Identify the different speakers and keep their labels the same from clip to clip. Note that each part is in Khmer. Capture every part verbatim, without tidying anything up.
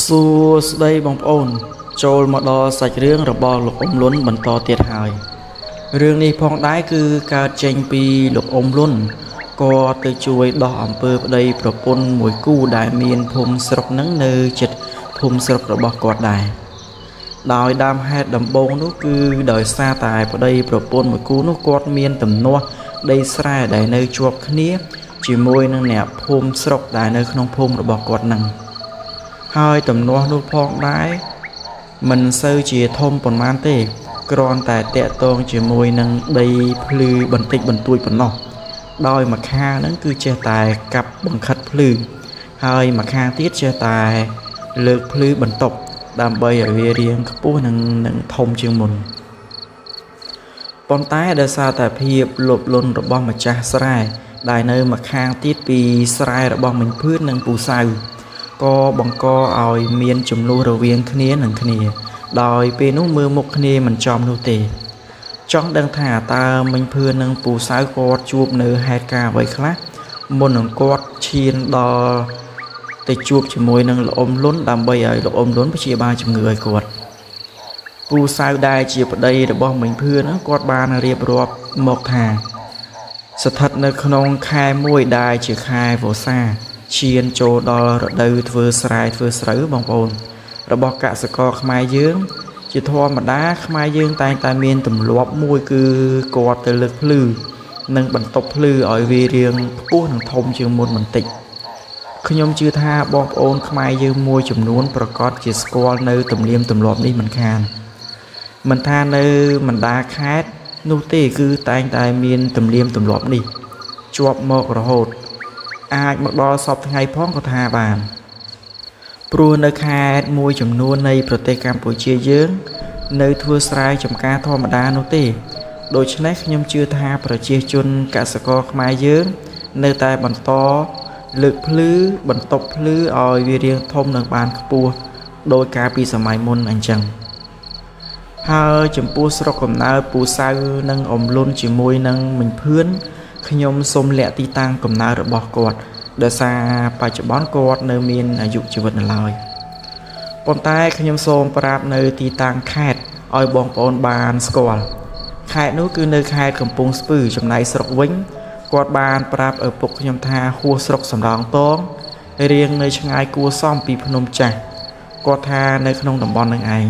Speaker 1: សួស្តីបងប្អូនចូលមកដល់សាច់រឿងរបស់លោកអ៊ុំលុនបន្តទៀតហើយរឿងនេះផងដែរគឺកើតចេញពីលោកអ៊ុំលុនគាត់ទៅជួយដោះអំពើប្តីប្រពន្ធមួយគូដែលមានភូមិស្រុកនឹងនៅជិតភូមិស្រុករបស់គាត់ដែរដោយដើមហេតុដំបូងនោះគឺដោយសារតែប្តីប្រពន្ធមួយគូនោះគាត់មានទំនាស់ដីស្រែដែលនៅជាប់គ្នាជាមួយនឹងអ្នកភូមិស្រុកដែលនៅក្នុងភូមិរបស់គាត់នឹងហើយទំនាស់នោះផងដែរមិនសូវជាធំប៉ុន្មានទេគ្រាន់តែតាក់ទងជាមួយនឹងដីភ្លឺបន្តិចបន្តួចប៉ុណ្ណោះដោយម្ខាងហ្នឹងគឺចេះតែកាប់បង្ខិតភ្លឺហើយម្ខាងទៀតចេះតែលើកភ្លឺបន្ទប់ដើម្បីឲ្យវារាងខ្ពស់និងនឹងធំជាងមុនប៉ុន្តែដោយសារតែភាពលោភលន់របស់ម្ចាស់ស្រែដែលនៅម្ខាងទៀតពីស្រែរបស់មិញភឿននិងពូសៅក៏បង្កឲ្យមានចំនួនរវាងគ្នានឹងគ្នាដោយពេលនោះមើលមុខគ្នាមិនចំនោះទេចង់ដឹងថាតើមិញភឿននិងពូសៅគាត់ជួបនៅហេតុការណ៍អ្វីខ្លះមុននឹងគាត់ឈានដល់ទៅជួបជាមួយនឹងលោកអ៊ុំលុនដើម្បីឲ្យលោកអ៊ុំលុនព្យាបាលជំងឺឲ្យគាត់ពូសៅដែលជាប្តីរបស់មិញភឿនគាត់បានរៀបរាប់មកថាស្ថិតនៅក្នុងខែមួយដែលជាខែវស្សាឈានចូលដល់រដូវធ្វើស្រែធ្វើស្រូវបងប្អូនរបស់កសិករខ្មែរយើងជាធម្មតាខ្មែរយើងតែងតែមានទម្លាប់មួយគឺគាត់ទៅលើកភ្លឺនិងបន្ទប់ភ្លឺឲ្យវារាងខ្ពស់និងធំជាងមុនបន្តិចខ្ញុំជឿថាបងប្អូនខ្មែរយើងមួយចំនួនប្រកាសជាស្គាល់នៅទំនៀមទម្លាប់នេះមិនខានមិនថានៅបណ្ដាខេត្តនោះទេគឺតែងតែមានទំនៀមទម្លាប់នេះជាប់មករហូតអាចមកដល់សពថ្ងៃផងក៏ថាបានព្រោះនៅខេត្តមួយចំនួននៃប្រទេសកម្ពុជាយើងនៅធ្វើស្រែចម្ការធម្មតានោះទេដូច្នេះខ្ញុំជឿថាប្រជាជនកសិករខ្មែរយើងនៅតែបន្តលើកភ្លឺបន្ទប់ភ្លឺឲ្យវារាងធំនិងបានខ្ពស់ដោយការពីសម័យមុនអញ្ចឹងហើយចំពោះស្រុកកំណើតពូសៅនិងអ៊ុំលុនជាមួយនឹងមិញភឿនខ្ញុំសូមលាក់ទីតាំងកំណើតរបស់គាត់ដោយសារបច្ចុប្បន្នគាត់នៅមានអាយុជីវិតនៅឡើយប៉ុន្តែខ្ញុំសូមប្រាប់នៅទីតាំងខេត្តឲ្យបងប្អូនបានស្គាល់ខេត្តនោះគឺនៅខេត្តកំពង់ស្ពឺចំណែកស្រុកវិញគាត់បានប្រាប់ឪពុកខ្ញុំថាហួសស្រុកសំរោងតងរៀងនៅឆ្ងាយគួរសមពីភ្នំចាស់គាត់ថានៅក្នុងតំបន់នឹងឯង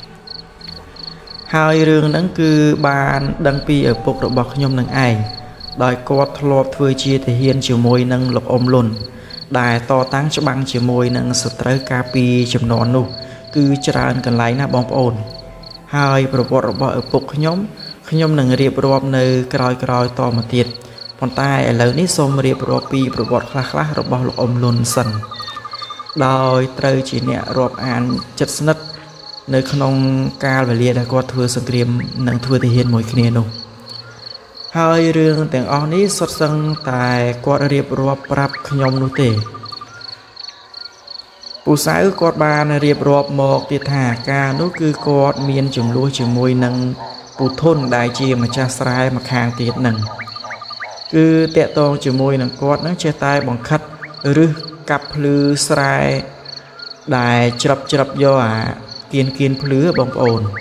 Speaker 1: ហើយរឿងហ្នឹងគឺបានដឹងពីឪពុករបស់ខ្ញុំនឹងឯងដោយគាត់ធ្លាប់ធ្វើជាទាហានជាមួយនឹងលោកអ៊ុំលុនដែលតតាំងច្បាំងជាមួយនឹងសត្រូវកាលពីចំនួននោះគឺច្រើនកន្លែងណាបងប្អូនហើយប្រវត្តិរបស់ឪពុកខ្ញុំខ្ញុំនឹងរៀបរាប់នៅក្រោយៗតមកទៀតប៉ុន្តែឥឡូវនេះសូមរៀបរាប់ពីប្រវត្តិខ្លះៗរបស់លោកអ៊ុំលុនសិនដោយត្រូវជាអ្នករាប់អានចិត្តស្និទ្ធនៅក្នុងកាលវេលាដែលគាត់ធ្វើសង្គ្រាមនិងធ្វើទាហានមួយគ្នានោះហើយរឿងទាំងអស់នេះសុទ្ធសឹងតែគាត់រៀបរាប់ប្រាប់ខ្ញុំនោះទេពូសៅគាត់បានរៀបរាប់មកទៀតថាការនោះគឺគាត់មានចំនួនជាមួយនឹងពូធុនដែលជាម្ចាស់ស្រែម្ខាងទៀតនឹងគឺតាក់ទងជាមួយនឹងគាត់នឹងចេះតែបង្ខិតឬកាប់ភ្លឺស្រែដែលច្រឹបច្រឹបយកអាគៀនគៀនភ្លឺបងប្អូន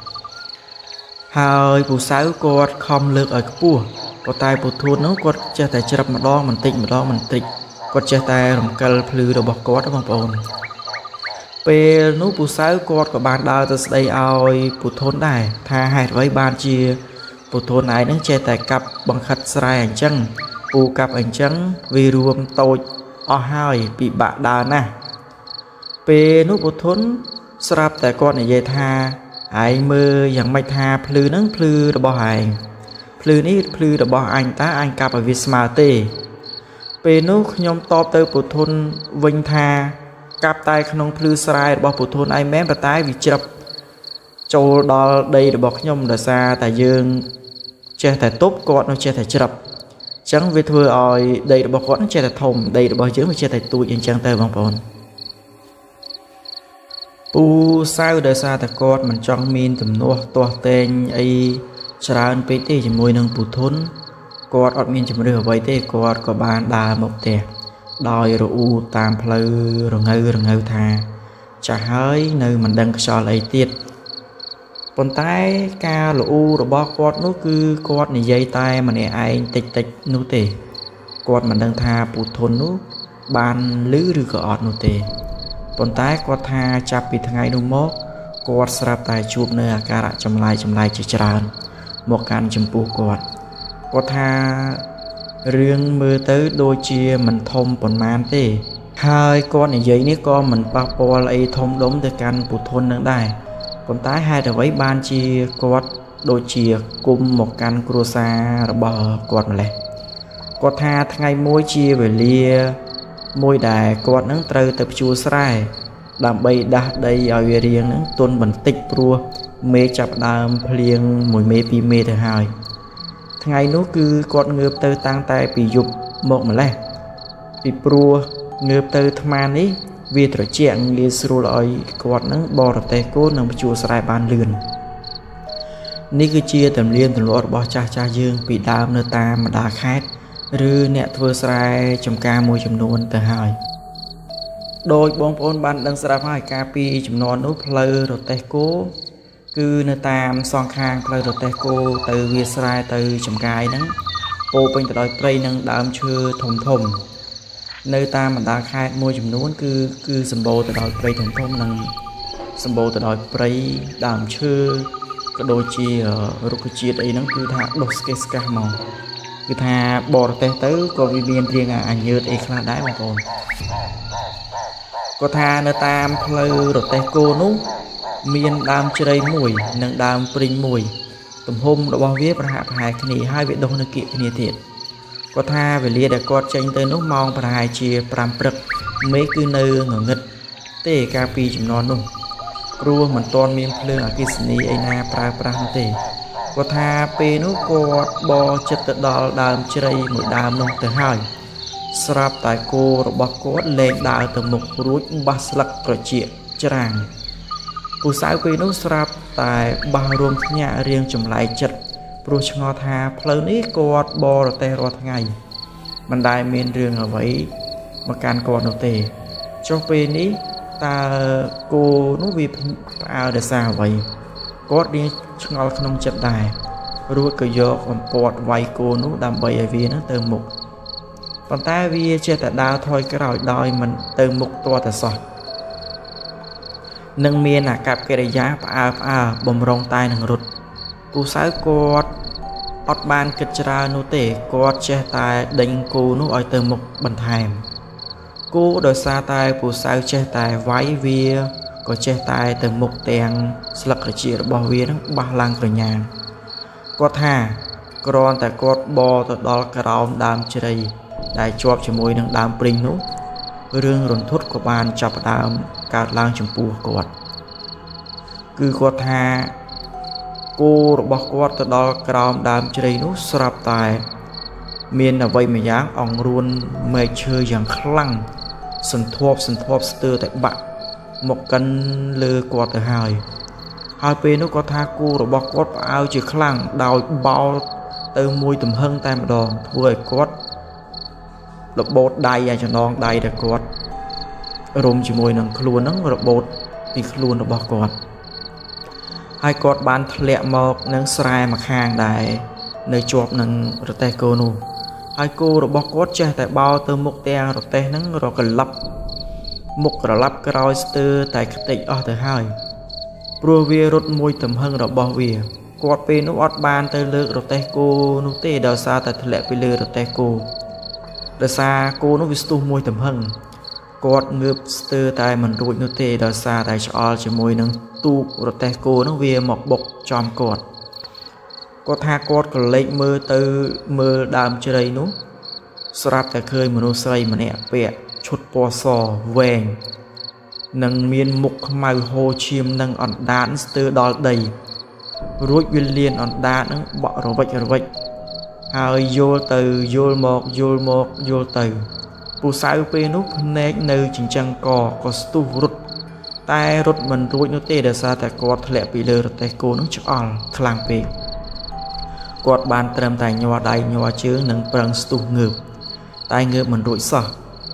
Speaker 1: ហើយពូសៅគាត់ខំលើកឲ្យខ្ពស់ប៉ុន្តែពូធួននោះគាត់ចេះតែច្រឹបម្ដងបន្តិចម្ដងបន្តិចគាត់ចេះតែរំកិលភ្លឺរបស់គាត់បងប្អូនពេលនោះពូសៅគាត់ក៏បានដើរទៅស្ដីឲ្យពូធួនដែរថាហេតុអ្វីបានជាពូធួនឯងនឹងចេះតែកាប់បង្ខិតស្រែអញ្ចឹងពូកាប់អញ្ចឹងវារួមតូចអស់ហើយពិបាកដើរណាស់ពេលនោះពូធួនស្រាប់តែគាត់និយាយថាឯងមើលយ៉ាងម៉េចថាភ្លឺហ្នឹងភ្លឺរបស់ឯងភ្លឺនេះភ្លឺរបស់អញតើអញកាប់ឲ្យវាស្មើទេពេលនោះខ្ញុំតបទៅពុធុនវិញថាកាប់តែក្នុងភ្លឺស្រែរបស់ពុធុនឯងមែនប៉ុន្តែវាច្រឹបចូលដល់ដីរបស់ខ្ញុំដោយសារតែយើងចេះតែទប់គាត់នោះចេះតែច្រឹបអញ្ចឹងវាធ្វើឲ្យដីរបស់គាត់ចេះតែធំដីរបស់យើងវាចេះតែទូចអញ្ចឹងទៅបងប្អូនពូសៅដោយសារតែគាត់មិនចង់មានទំនាស់ទាស់ទែងអីច្រើនពេកទេជាមួយនឹងពូធុនគាត់អត់មានជំរឿអ្វីទេគាត់ក៏បានដើរមកផ្ទះដោយរអ៊ូតាមផ្លូវរងើរងើថា chả hơi nơi mình đang cho lấy tiết còn tay ca lũ rồi bao quạt nó cứ quạt này dây tay mà này ai tịch tịch nô tề quạt mình đang tha bụt thôn nó ban lứ rư gọt nô tề còn tay quạt tha chạp bị thằng ngày nô mốc quạt sạp tài chụp nơi ca rạ chầm lai chầm lai chỉ tràn một can chầm bù quạt quạt tha riêng mưa tới đôi chia mình thông còn man tê hai con này giấy ní con mình bao po lại thông đống từ can bụt thôn đang đài còn tái hai là với ban chia quạt đôi chia cùng một can cruza rồi bờ quạt mà lẹ quạt tha ngày môi chia về lia môi đài quạt nắng trời tập chua sai làm bay đa đây ở về riêng nắng tuôn bẩn tích rùa mê chập đàm liền mùi mê pi mê thứ hai ngày nó cứ quạt ngợp tới tăng tay bị dục một mà lẹ bị rùa ngợp tới tham ăn ấy vì trở chuyện liên sưu lợi quạt nắng bò rập tay cô nằm chùa sài ban lươn ní cứ chia tầm liên tầm lọt bò cha cha dương bị đau nơi ta mà đá khát rư nẹt vừa sài trong ca môi trong nôn từ hai đôi bông phôn ban đang sài hai ca pi trong nón nút lơ rập tay cô cứ nơi ta son khang lơ rập tay cô từ việt sài từ trong cài nắng cô bên từ đôi tây nâng đám chưa thùng thùng nơi ta mà đã khai môi chùm nón cứ cứ sầm bồ từ đòi prey thành thông năng sầm bồ từ đòi prey đàm chơ cái đôi chi ở rục chi đây nó cứ thà đốt cái ska màu cứ thà bò tê tới có vi viên riêng à anh nhớ đây khá đái mà còn có thà nơi ta plei rồi tê cô nú miền đàm chơi mùi nâng đàm pring mùi tầm hôm đã bao viết và hạ hai cái này hai vị đông nơi kia kia thiệt có tha về lia để quạt tranh tới nước mong và hai chia pram prek mấy cứ nơi ngờ ngật tê cà pi chìm non luôn rùa mình toàn miếng lương ở cái sini ai na pra pra tê có tha pe nước quạt bò chất tự đào đàm chơi một đàm nông từ hai srap tại cô rồi bọc quạt lên đào từ một rúi bát lắc rồi chuyện tràng cô sáu pe nước srap tại ba rôm nhà riêng chùm lại chất pro ngọt hà phơi ní quạt bò rồi tê rồi ngày mình đại miền riêng ở vậy mà can quạt đầu tê cho về ní ta cô nó vì ao để sao vậy quạt đi ngọt không chật đài rồi cứ vô còn quạt vay cô nó đam bầy ở vì nó từ mục còn ta vì chơi tại đào thôi cái rồi đòi mình từ mục to tại sọt nâng miền là cặp cái đầy giá à à bầm rong tai nâng rụt cô sáu quạt ọt ban kịch ra nô tể quạt che tai đánh cô nó ở từ một bần thèm cô đời xa tai phụ sao che tai váy vía có che tai từ một đèn sặc ở chia bỏ vía nó ba lang cửa nhà quạt hà còn tại quạt bò từ đó cả đám đam chơi đại chọp cho môi nâng đam pring nó rương rồn thốt của bàn chập đam cả lang chấm pù quạt cứ quạt hà cô rồi bọc quạt từ đó cầm đam chơi nó sập tài miền là vậy mà dáng ông luôn mê chơi dạng khăng sân thop sân thop từ tại bạn một cân lơ quạt từ hai hai bên nó có tha cô rồi bọc quạt áo chỉ khăng đào bao từ môi tầm hưng tay mà đòn thua quạt lục bột đầy cho non đầy để quạt rôm chỉ môi nằng luôn nắng rồi bột thì luôn nó bọc quạt hai quạt bàn lẹ mọc nâng sài mặc hàng đại nơi chọp nâng rồi tay cô nụ hai cô rồi bọc quạt che tại bao từ một đèn rồi tay nâng rồi cần lắp một rồi lắp cái roi từ tại cái tịch ở thứ hai pro vi rút môi tầm hưng rồi bỏ về quạt pe nó ọt bàn từ lược rồi tay cô nụ tê đào xa tại lẹ pe lừa rồi tay cô đào xa cô nó viết môi tầm hưng quạt ngược từ tại mình rụi nụ tê đào xa tại cho cho môi nâng tu rồi tay cô nó về một bọc tròn cột có tha cột còn lấy mơ từ mơ đàm chơi nó srap tại khơi mà nó xây mà nè vẹt chốt po sò vàng nâng miên mục màu hồ chim nâng ẩn đạn từ đó đầy rối viên liên ẩn đạn nó bỏ rồi vạch rồi vạch hai vô từ vô một vô một vô từ bù sao pe nút nét nơi chỉnh trăng cò có stu rút tai rút mình rối nó tê để xa tại quạt lẹ bị lừa tại cô nó cho on khlang pe quạt bàn trầm tại nhòa đầy nhòa chứa nâng prang stu ngược tai ngược mình rối sợ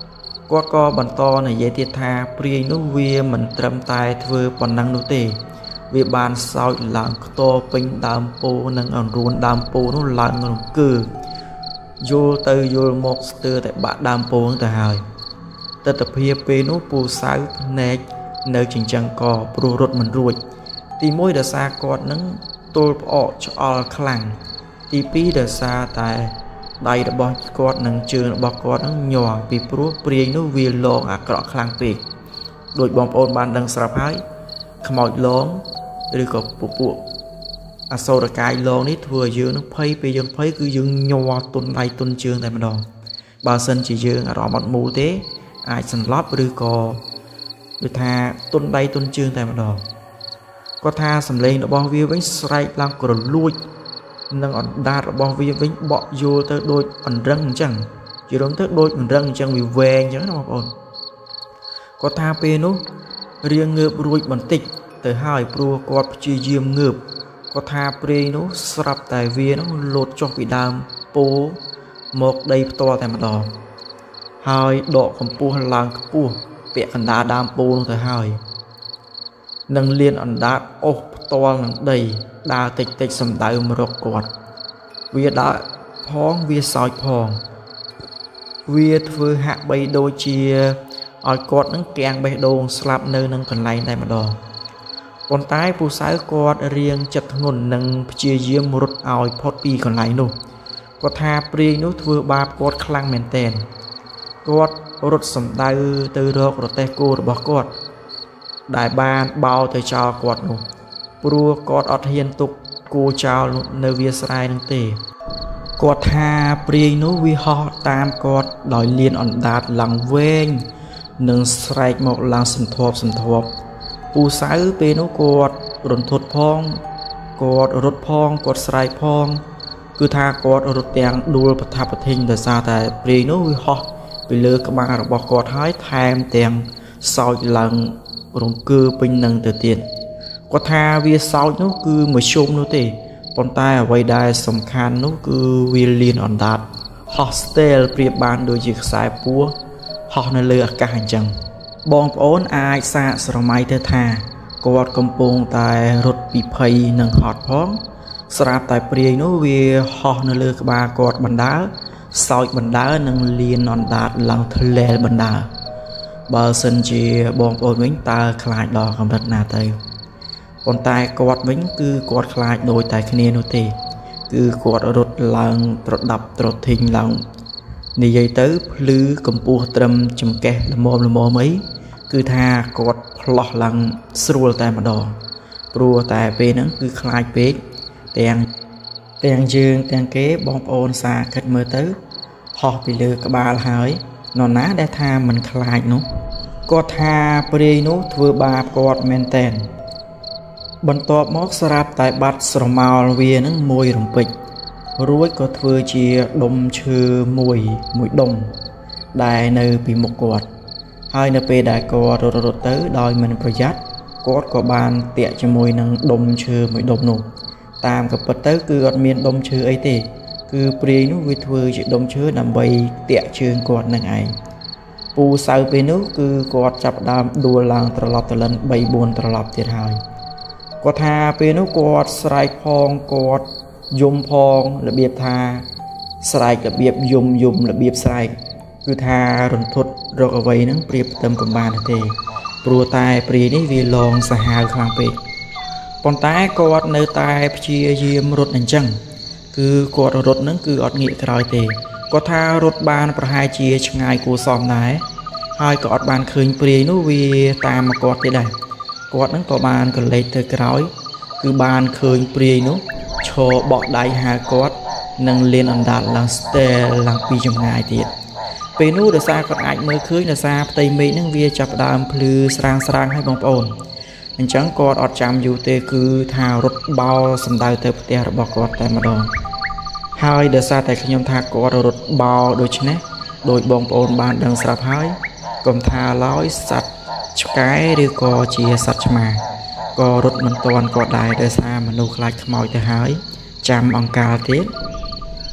Speaker 1: គាត់ក៏បន្តនិយាយទៀតថាព្រាយនោះវាមិនត្រឹមតែធ្វើប៉ុណ្ណឹងនោះទេវាបានសោចឡើងខ្ទរពេញដើមពោនិងអង្រួនដើមពោនោះឡើងរង្គើយល់ទៅយល់មកស្ទើរតែបាក់ដើមពោហ្នឹងទៅហើយទិដ្ឋភាពពេលនោះពូសៅភ្នែកនៅចិញ្ចឹងកព្រោះរត់មិនរួចទីមួយដោយសារគាត់នឹងទល់ផ្អកឆ្អល់ខ្លាំងទីពីរដោយសារតែដៃរបស់គាត់និងជើងរបស់គាត់នឹងញ័រពីព្រោះព្រាយនោះវាលងអាក្រក់ខ្លាំងពេកដោយបងប្អូនបានដឹងស្រាប់ហើយខ្មោចលងឬក៏ពពួកអសូរកាយលងនេះធ្វើឲ្យយើងនឹងភ័យពេលយើងភ័យគឺយើងញ័រទុនដៃទុនជើងតែម្ដងបើសិនជាយើងអារម្មណ៍អត់មូលទេអាចសន្លប់ឬក៏ដូចថាទុនដៃទុនជើងតែម្ដងគាត់ថាសម្លេងរបស់វាវិញស្រែកឡើងក្រលួចនិងអណ្ដាតរបស់វាវិញបក់យល់ទៅដូចអន្រឹងអញ្ចឹងជារងទៅដូចអន្រឹងអញ្ចឹងវាវែងអញ្ចឹងណាបងប្អូនគាត់ថាពេលនោះរៀងងើបរួចបន្តិចទៅហើយព្រោះគាត់ព្យាយាមងើបគាត់ថាព្រាយនោះស្រាប់តែវានោះលោតចុះពីដើមពោមកដីផ្ទាល់តែម្ដងហើយដកកម្ពស់ឡើងខ្ពស់ពាក់កណ្ដាលដើមពោនោះទៅហើយនឹងលៀនអណ្ដាតអុសផ្ទាល់នឹងដីដើរតិចតិចសំដៅមករកគាត់វាដើរផងវាសោចផងវាធ្វើហាក់បីដូចជាឲ្យគាត់នឹងគាំងបេះដូងស្លាប់នៅនឹងកន្លែងតែម្ដងប៉ុន្តែពូសៅគាត់រៀងចិត្តធ្ងន់និងព្យាយាមរត់ឲ្យផុតពីកន្លែងនោះគាត់ថាព្រាយនោះធ្វើបាបគាត់ខ្លាំងមែនទែនគាត់រត់សំដៅទៅរករទេះគោរបស់គាត់ដែលបានបោទៅចោលគាត់នោះព្រោះគាត់អត់ហ៊ានទុកគោចោលនៅវាស្រែនឹងទេគាត់ថាព្រាយនោះវាហោះតាមគាត់ដោយលៀនអណ្ដាតឡើងវែងនិងស្រែកមកឡើងសន្ធាប់សន្ធាប់ពូសៅពេលនោះគាត់រន្ធត់ផងគាត់រត់ផងគាត់ស្រែកផងគឺថាគាត់រត់ទាំងដួលប្រថាប់ប្រធិញដោយសារតែព្រាយនោះវាហោះពីលើក្បាលរបស់គាត់ហើយថែមទាំងសោចឡើងរង្គើពេញនឹងទៅទៀតគាត់ថាវាសោចនោះគឺមួយជុំនោះទេប៉ុន្តែអ្វីដែលសំខាន់នោះគឺវាលៀនអណ្ដាតហោះស្ទែលប្រៀបបានដូចជាខ្សែពស់ហោះនៅលើអាកាសអញ្ចឹងបងប្អូនអាចសាកស្រមៃទៅថាគាត់កំពុងតែរត់ពីភ័យនិងហត់ផងស្រាប់តែព្រាយនោះវាហោះនៅលើក្បាលគាត់បណ្ដើរសោចបណ្ដើរនិងលៀនអណ្ដាតឡើងធ្លែលបណ្ដើរបើសិនជាបងប្អូនវិញតើខ្លាចដល់កម្រិតណាទៅប៉ុន្តែគាត់វិញគឺគាត់ខ្លាចដូចតែគ្នានោះទេគឺគាត់រត់ឡើងត្រដាប់ត្រធិញឡើងនិយាយទៅភ្លឺកម្ពស់ត្រឹមចង្កេះល្មមល្មមអីគឺថាគាត់ផ្លោះឡើងស្រួលតែម្ដងព្រោះតែពេលហ្នឹងគឺខ្លាចពេកទាំងទាំងយើងទាំងគេបងប្អូនសាគិតមើលទៅហោះពីលើក្បាលហើយនរណាដែលថាមិនខ្លាចនោះគាត់ថាព្រាយនោះធ្វើបាបគាត់មែនតែនបន្ទាប់មកស្រាប់តែបាត់ស្រមោលវានឹងមួយរំពេចរួចក៏ធ្វើជាដុំឈើមួយមួយដុំដែលនៅពីមុខគាត់ហើយនៅពេលដែលគាត់រត់រត់ទៅដោយមិនប្រយ័ត្នគាត់ក៏បានតាក់ជាមួយនឹងដុំឈើមួយដុំនោះតាមក៏ពិតទៅគឺអត់មានដុំឈើអីទេគឺព្រាយនោះវាធ្វើជាដុំឈើដើម្បីតាក់ជើងគាត់នឹងឯងពូសៅពេលនោះគឺគាត់ចាប់ដើមដួលឡើងត្រឡប់ទៅលិនបីបួនត្រឡប់ទៀតហើយគាត់ថាពេលនោះគាត់ស្រែកផងគាត់យំផងរបៀបថាស្រែករបៀបយំយំរបៀបស្រែកគឺថារន្ធត់រកអ្វីហ្នឹងប្រៀបផ្ទឹមកំបានទេព្រោះតែព្រាយនេះវាលងសាហាវខ្លាំងពេកប៉ុន្តែគាត់នៅតែព្យាយាមរត់អញ្ចឹងគឺគាត់រត់ហ្នឹងគឺអត់ងាកក្រោយទេគាត់ថារត់បានប្រហែលជាឆ្ងាយគួរសមដែរហើយក៏អត់បានឃើញព្រាយនោះវាតាមមកគាត់ទេដែរគាត់ហ្នឹងក៏បានកលេចទៅក្រោយគឺបានឃើញព្រាយនោះឈរបក់ដៃហៅគាត់និងលៀនអណ្ដាតឡើងស្ទែលឡើងពីចម្ងាយទៀតពេលនោះដោយសារគាត់អាចមើលឃើញដោយសារផ្ទៃមេឃហ្នឹងវាចាប់ផ្ដើមភ្លឺស្រាងស្រាងឲ្យបងប្អូនអញ្ចឹងគាត់អត់ចាំយូរទេគឺថារត់បោលសំដៅទៅផ្ទះរបស់គាត់តែម្ដងហើយដោយសារតែខ្ញុំថាគាត់រត់បោលដូច្នេះដោយបងប្អូនបានដឹងស្រាប់ហើយកុំថាឡើយសត្វឆ្កែឬក៏ជាសត្វឆ្មាក៏រត់មិនទាន់គាត់ដែរដោយសារមនុស្សខ្លាចខ្មោចទៅហើយចាំអង្កាលទៀត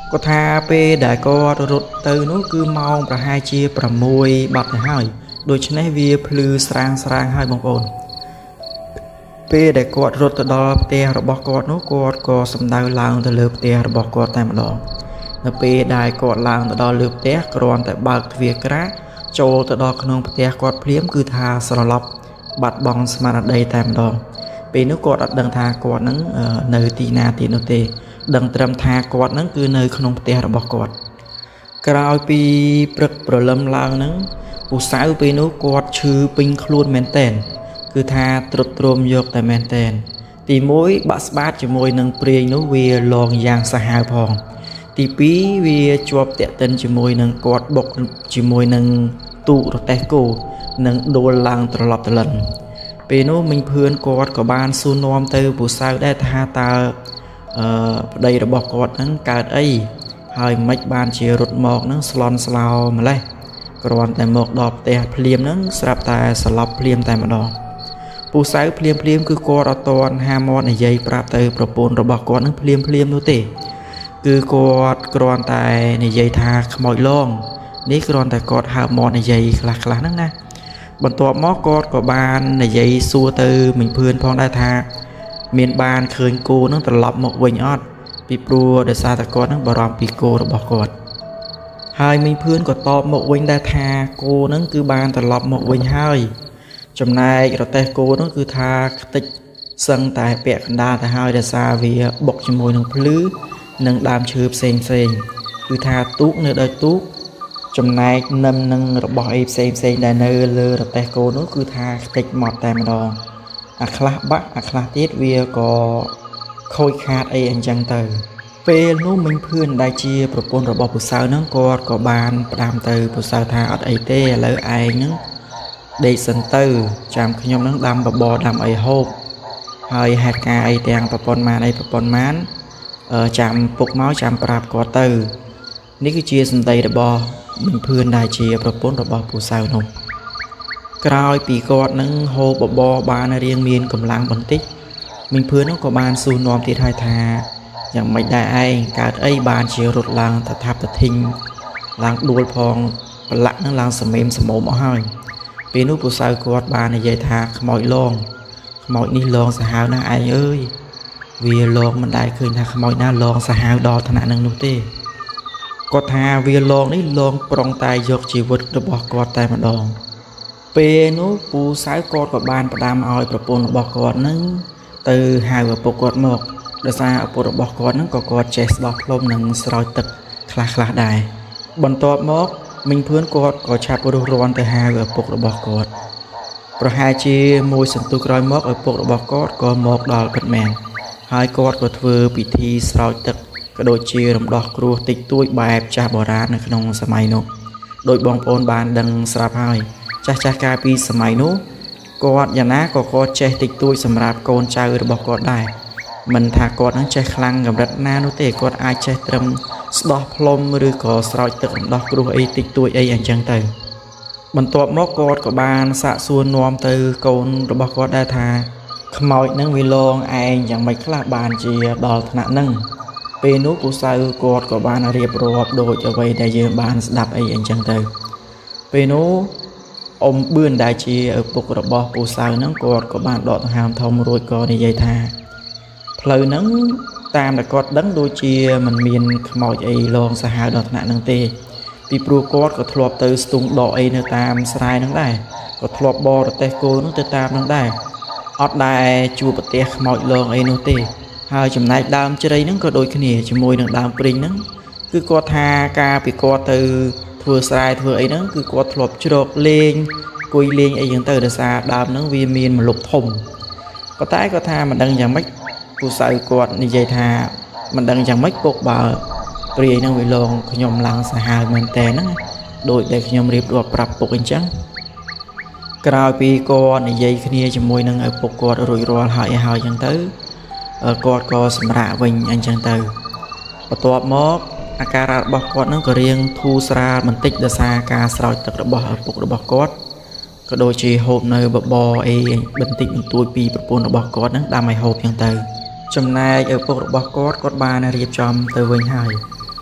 Speaker 1: ก็ท่าเป้ได้ก็รถเตอร์นู้คือมองประหายเชียประมวยบัดให้โดยชนะวีพลือสร้างสร้างให้บางคนเป้ได้กอดรถตะดอเตะระบอกกอดนู้กอดก็สำดาวลางตะเลือบเตะระบอกกอดแต่มาดองแล้วเป้ได้กอดลางตะดอเลือบเตะกรอนแต่บางเวียกระโจตะดอขนมเตะกอดเพลี้ยมคือทาสลับบัดบองสมาร์ทได้แต่มาดองเป้นู้กอดดังทากอดนั้นเนยตีนาตีโนเตดังเตรียมทากอดนั้นคือเนยขนมเตะระบอกกอดกลายปีปรึกประลำลางนั้นผู้สาวเป้นู้กอดชื่อปิงคลูนเมนเทนคือทาตรวจรวมยกแต่แมนเทนตีมวยบัสบาดจมวยนังเปรียนู้เวียลองยางสหายพองตีปีเวียจวบเตะเต้นจมวยนังกอดบกจมวยนังตูรถแตกโกนังโดนลางตลอดตลอดเปโนมิงเพื่อนกอดกับบานซูนอมเตอผู้สาวได้ทาตาได้ระบอกกอดนั้นเกิดไอ้หายไม่บานเชียรถหมอกนั้นสลอนสลาวมาเลยกรอนแต่หมอกดอกแต่เพลียมนั้นสลับแต่สลับเพลียมแต่มาดองผู้สาวเพลียมเพลียมคือกอดตอนฮามอนในใยปราบเตอประปนระบอกกอดนั้นเพลียมเพลียมดูเตะคือกอดกรอนแต่ในใยทาขโมยล่องนี่กรอนแต่กอดฮามอนในใยคลาคลานั่งนะบนตัวหมอกอดกับบานในใยซัวเตอเหมือนเพื่อนพองได้ทาเมียนบานเคยกูนั่งตลบหมกวิญญาณปีปลัวเดซาตะกอดนั่งบารอมปีโกระบอกกอดหายมีเพื่อนก็ตอบหมกวิญได้ทาโกนั่งคือบานตลบหมกวิญหายจำนายเราแต่โกนั่นคือทาติดสังแต่เปียกดาแต่หายเดซาเวียบกจมวยนังพลื้นังดามชืบเซงเซงคือทาตุกเนื้อได้ตุกจำนายนำนังระบอกไอเซงเซงได้เนื้อเลยเราแต่โกนั่นคือทาติดหมดแต่มาดองอัคลาบะอัคลาติดเวียก็คอยขาดไออันจังเตอเปนู้มิงเพื่อนได้เชียประปนระบอกผู้สาวนั่งกอดก็บานประดามเตอผู้สาวทาอัดไอเต้แล้วไอนั่งได้สันเตอจำขยมนั่งดำแบบบอดำไอโฮบหายเหตุการณ์ไอแตงประปนมาไอประปนมันจำปกเมาส์จำปราบกอเตอนี่คือเชียสันเตระบอมิงเพื่อนได้เชียประปนระบอกผู้สาวนุ่มกลายปีกอดนั่งโฮบบบบอบานเรียงเมียนกำลังบันติมิงเพื่อนนั่งกับบานซูนอมที่ไทยทาอย่างไม่ได้ไอการไอบานเชียรถลางตะทับตะทิงลางดูพองปลักนั่งลางสมัยสมองมาให้เป็นนุผู้สาวกอดบานในใจทาขโมยลองขโมยนี่ลองสหาวนะไอเอ้ยเวียลองมันได้คืนทาขโมยหน้าลองสหาวดอธนานังนุเต้กอดทาเวียลองนี่ลองปรองตายยกชีวิตระบอกกอดตายมาดองเป็นนุผู้สาวกอดกับบานประดามออยประปนระบอกกอดนั่งเตอหายว่าปกอดหมกเดซาปรบอกกอดนั่งก็กอดเจสดอกลมนั่งสลอยตึกคลาคลาได้บนตัวมกมิงเพื่อนกอดก็ชับรุร้อนแต่หาว่าปกระบอกกอดประหารเชียมวยสันตุกรอยมกเอาปกระบอกกอดก็มกดอลกัดแมนหายกอดก็เถื่อพิธีสลอยตึกกระโดดเชียรำดอกครัวติดตุ้ยแบบจ่าโบราณในขนมสมัยนู้โดยบองโอนบานดังสลับหายจ่าจ่ากาปีสมัยนู้กอดอย่างนั้นก็กอดเจติดตุ้ยสำหรับโกนใจระบอกกอดได้มันทากอดนั้นใจคลังกับรัตนานุเตกอดไอใจเติมสดอพลมหรือก่อสลายตึกดอกกรูไอติดตัวไออย่างจังเตอมันตัวมอกอดกับบานสะส่วนนวมเตอโกนระบอกกอดได้ทาขโมยนั่งวิลองไออย่างไม่คลาบานเจียดอลธนานั่งเปนุผู้สาวกอดกับบานเรียบรอบโดยจะไว้ได้เยอะบานสดับไออย่างจังเตอเปนุอมเบื้อนได้เชียปกระบอกผู้สาวนั่งกอดกับบานดอกหามทอมรวยกอในยัยทาเพลนั่งตามแต่กอดดังโดยเชียมันมีนขโมยไอลองสหายดอกหนานังเตปีปลูกอดก็ทลบเตอสตุงดอกไอเนตามสายนั่งได้ก็ทลบบอดเตโกนั่งเตตามนั่งได้อดได้จูปเตะขโมยลองไอโนเตหายจำนายดามเจริญนั่งก็โดยขณีจมวยนั่งดามปริงนั่งคือกอดทากาปีกอดเตอทัวสายทัวไอนั่งคือกอดทลบจดเลงกุยเลงไอยังเตอเดซาดามนั่งวีมีนมันหลบทมก็ใต้ก็ทามันดังอย่างไม่ผู้สาวกอดในใจทามันดังอย่างไม่ปกบ่าเปรียนั่งวิลองขยมลังสหายเหมือนแต่นั่งโดยได้ขยมรีบรวบปรับปกอินจังกล่าวปีกอดในใจขณีจมวยนั่งไอปกกอดรวยรอหายหายยังเตอกอดก็สำราวิญอันจังเตอประตัวมอกอาการบอกกอดนั่งก็เรียงทูสรามันติดเดซาการสลายตึกระบอกปกระบอกกอดก็โดยชีโฮบในบบอเอบันติดตัวปีประปนระบอกกอดนั้นดำไอโฮบยังเตอจำนายเออปกระบอกกอดกอดบานเรียบจอมเตอเวงหาย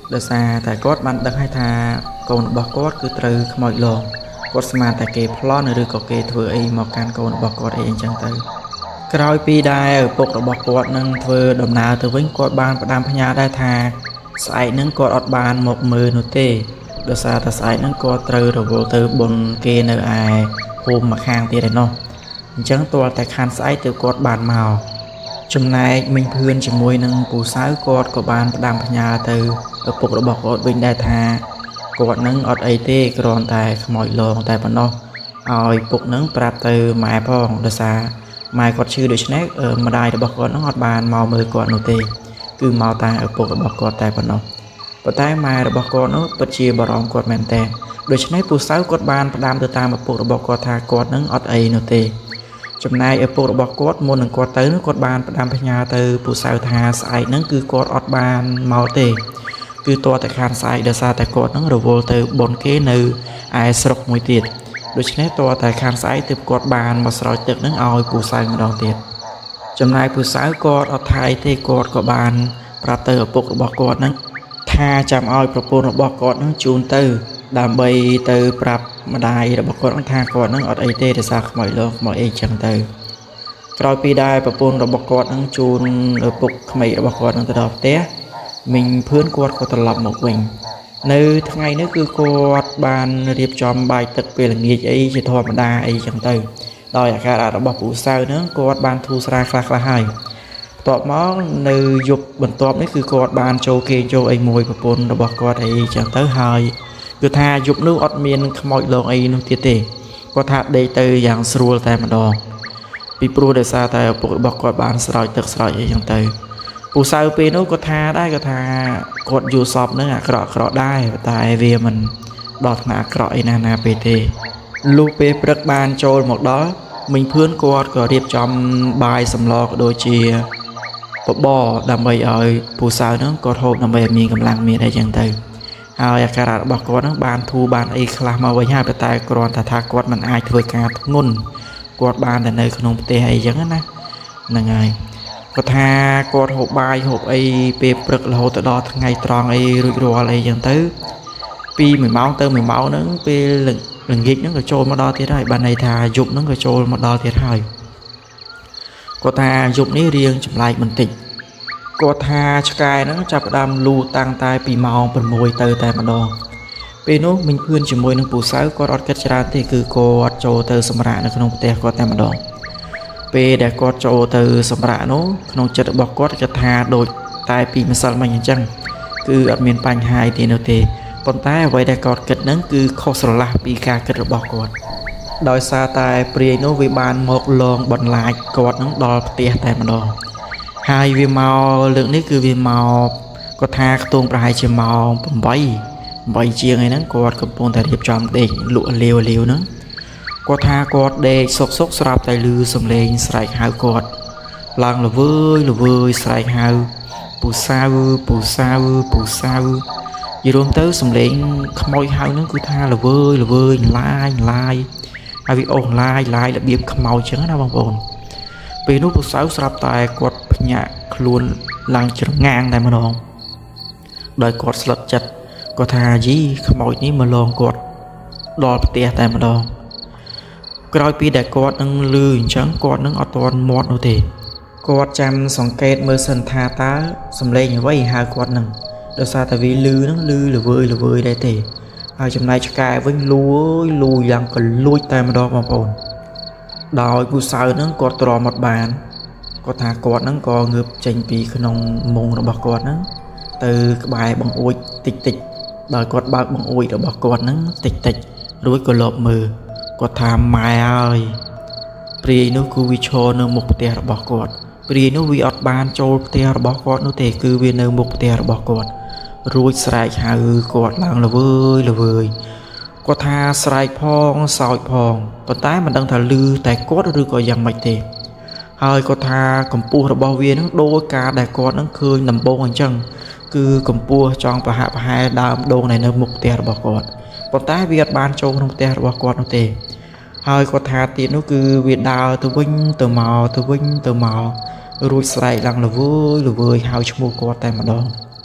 Speaker 1: ដោយសារតែគាត់បានដឹងឲ្យថាកូនរបស់គាត់គឺត្រូវខ្មោចលងគាត់ស្មានតែគេប្លន់ឬក៏គេធ្វើអីមកកាន់កូនរបស់គាត់អីអញ្ចឹងទៅក្រោយពីដែលឪពុករបស់គាត់នឹងធ្វើដំណើរទៅវិញគាត់បានផ្ដាំផ្ញើដែរថាស្អែកនឹងគាត់អត់បានមកមើលនោះទេដោយសារតែស្អែកនឹងគាត់ត្រូវរវល់ទៅបុណ្យគេនៅឯភូមិម្ខាងទៀតឯណោះអញ្ចឹងទាល់តែខានស្អែកទៅគាត់បានមកចំណែកមិញភឿនជាមួយនឹងពូសៅគាត់ក៏បានផ្ដាំផ្ញើទៅឪពុករបស់គាត់វិញដែរថាគាត់នឹងអត់អីទេគ្រាន់តែខ្មោចលងតែប៉ុណ្ណោះឲ្យពុកនឹងប្រាប់ទៅម៉ែផងដោយសារម៉ែគាត់ឈឺដូច្នេះម្ដាយរបស់គាត់នឹងអត់បានមកមើលគាត់នោះទេគឺមកតែឪពុករបស់គាត់តែប៉ុណ្ណោះប៉ុន្តែម៉ែរបស់គាត់នោះពិតជាបារម្ភគាត់មែនតើដូច្នេះពូសៅគាត់បានផ្ដាំទៅតាមឪពុករបស់គាត់ថាគាត់នឹងអត់អីនោះទេចំណែកឪពុករបស់គាត់មុននឹងគាត់ទៅនោះគាត់បានផ្ដាំផ្ញើទៅពូសៅថាស្អែកហ្នឹងគឺគាត់អត់បានមកទេគឺតតែខានស្អែកដោយសារតែគាត់ហ្នឹងរវល់ទៅបុណ្យគេនៅឯស្រុកមួយទៀតដូច្នេះតតែខានស្អែកទើបគាត់បានមកស្រោចទឹកហ្នឹងឲ្យពូសៅម្ដងទៀតចំណែកពូសៅគាត់អត់ថាអីទេគាត់ក៏បានប្រាប់ទៅឪពុករបស់គាត់ហ្នឹងថាចាំឲ្យប្រពន្ធរបស់គាត់ហ្នឹងជូនទៅដើម្បីទៅប្រាប់ម្ដាយរបស់គាត់ថាគាត់នឹងអត់អីទេដោយសារខ្មោចលងខ្មោចអីចឹងទៅក្រោយពីដែលប្រពន្ធរបស់គាត់នឹងជូនឪពុកក្មេករបស់គាត់នឹងទៅដល់ផ្ទះមីងភឿនគាត់ក៏ត្រឡប់មកវិញនៅថ្ងៃនេះគឺគាត់បានរៀបចំបាយទឹកពេលល្ងាចអីជាធម្មតាអីចឹងទៅដោយអាការៈរបស់ពូសៅហ្នឹងគាត់បានធូរស្រាលខ្លះខ្លះហើយបន្ទាប់មកនៅយប់បន្ទាប់នេះគឺគាត់បានចូលគេចូលអីមួយប្រពន្ធរបស់គាត់អីចឹងទៅហើយគឺថាយប់នោះអត់មានខ្មោចលងអីនោះទៀតទេគាត់ថាដេកទៅយ៉ាងស្រួលតែម្ដងពីព្រោះដោយសារតែឪពុករបស់គាត់បានស្រោចទឹកស្រោចអីចឹងទៅពូសៅពេលនោះគាត់ថាដែរគាត់ថាគាត់យល់សពនឹងអាក្រក់អាក្រក់ដែរតែវាមិនដល់ថ្នាក់អាក្រក់អីណាណាពេលទេលុះពេលព្រឹកបានចូលមកដល់មីងភឿនគាត់ក៏រៀបចំបាយសម្លក៏ដូចជាបបរដើម្បីឲ្យពូសៅនឹងគាត់ហូបដើម្បីឲ្យមានកម្លាំងមានអីចឹងទៅហើយអាការៈរបស់គាត់នឹងបានធូរបានអីខ្លះមកវិញហើយតែគ្រាន់តែថាគាត់មិនអាចធ្វើការធ្ងន់គាត់បានតែនៅក្នុងផ្ទះអីចឹងណាហ្នឹងហើយគាត់ថាគាត់ហូបបាយហូបអីពេលព្រឹករហូតដល់ថ្ងៃត្រង់អីរួចរាល់អីចឹងទៅពីមួយម៉ោងទៅមួយម៉ោងហ្នឹងពេលល្ងាចហ្នឹងក៏ចូលមកដល់ទៀតហើយបានន័យថាយប់ហ្នឹងក៏ចូលមកដល់ទៀតហើយគាត់ថាយប់នេះរៀងចម្លែកបន្តិចគាត់ថាឆ្កែហ្នឹងចាប់ផ្ដើមលូតាំងតែពីម៉ោងប្រាំមួយទៅតែម្ដងពេលនោះមិញភឿនជាមួយនឹងពូសៅគាត់អត់គិតច្រើនទេគឺគាត់ចូលទៅសម្រាកនៅក្នុងផ្ទះគាត់តែម្ដងពេលដែលគាត់ចូលទៅសម្រាកនោះក្នុងចិត្តរបស់គាត់គិតថាដូចតែពីម្សិលមិញអញ្ចឹងគឺអត់មានបញ្ហាទេនោះទេប៉ុន្តែអ្វីដែលគាត់គិតហ្នឹងគឺខុសស្រឡះពីការគិតរបស់គាត់ដោយសារតែព្រាយនោះវាបានមកលងបន្លាចគាត់នឹងដល់ផ្ទះតែម្ដងហើយវាមកលើកនេះគឺវាមកគាត់ថាខ្ទង់ប្រហែលជាម៉ោងប្រាំបីជាងអីហ្នឹងគាត់កំពុងតែរៀបចំដេកលក់លាវលាវហ្នឹងគាត់ថាគាត់ដេកសុកសុកស្រាប់តែឮសំឡេងស្រែកហៅគាត់ឡើងល្វើយល្វើយស្រែកហៅពូសៅពូសៅពូសៅយល់ទៅសំឡេងខ្មោចហៅហ្នឹងគឺថាល្វើយល្វើយឡាយឡាយហើយវាអូសឡាយឡាយរបៀបខ្មោចចឹងណាបងប្អូនពេលនោះពូសៅស្រាប់តែគាត់ភ្ញាក់ខ្លួនឡើងច្រងាងតែម្ដងដោយគាត់ស្លុតចិត្តគាត់ថាយីខ្មោចនេះមកលងគាត់ដល់ផ្ទះតែម្ដងក្រោយពីដែលគាត់នឹងលឺអញ្ចឹងគាត់នឹងអត់ទាន់មាត់នោះទេគាត់ចាំសង្កេតមើលសិនថាតើសំឡេងអ្វីហៅគាត់នឹងដោយសារតែវាលឺនឹងលឺល្វើយល្វើយដែរទេហើយចំណែកឆ្កែវិញលួយលួយយ៉ាងកលួចតែម្ដងបងប្អូនដោយពូសៅនឹងគាត់ទ្រាំអត់បានគាត់ថាគាត់នឹងក៏ងើបចេញពីក្នុងមុងរបស់គាត់ហ្នឹងទៅក្បែរបង្អួចតិចតិចដោយគាត់បើកបង្អួចរបស់គាត់ហ្នឹងតិចតិចរួចក៏លបមើលគាត់ថាម៉ែអើយព្រាយនោះគឺវាឈរនៅមុខផ្ទះរបស់គាត់ព្រាយនោះវាអត់បានចូលផ្ទះរបស់គាត់នោះទេគឺវានៅមុខផ្ទះរបស់គាត់រួចស្រែកហៅគាត់ឡើងល្វើយល្វើយគាត់ថាស្រែកផងសោចផងប៉ុន្តែមិនដឹងថាឮតែគាត់ឬក៏យ៉ាងម៉េចទេហើយគាត់ថាកម្ពស់របស់វានឹងដូចការដែលគាត់នឹងឃើញដំបងអញ្ចឹងគឺកម្ពស់ចង់ប្រហាក់ប្រហែលដើមដូងនៅមុខផ្ទះរបស់គាត់ប៉ុន្តែវាអត់បានចូលក្នុងផ្ទះរបស់គាត់នោះទេហើយគាត់ថាទៀតនោះគឺវាដើរទៅវិញទៅមកទៅវិញទៅមករួចស្រែកឡើងល្វើយល្វើយហៅឈ្មោះគាត់តែម្ដង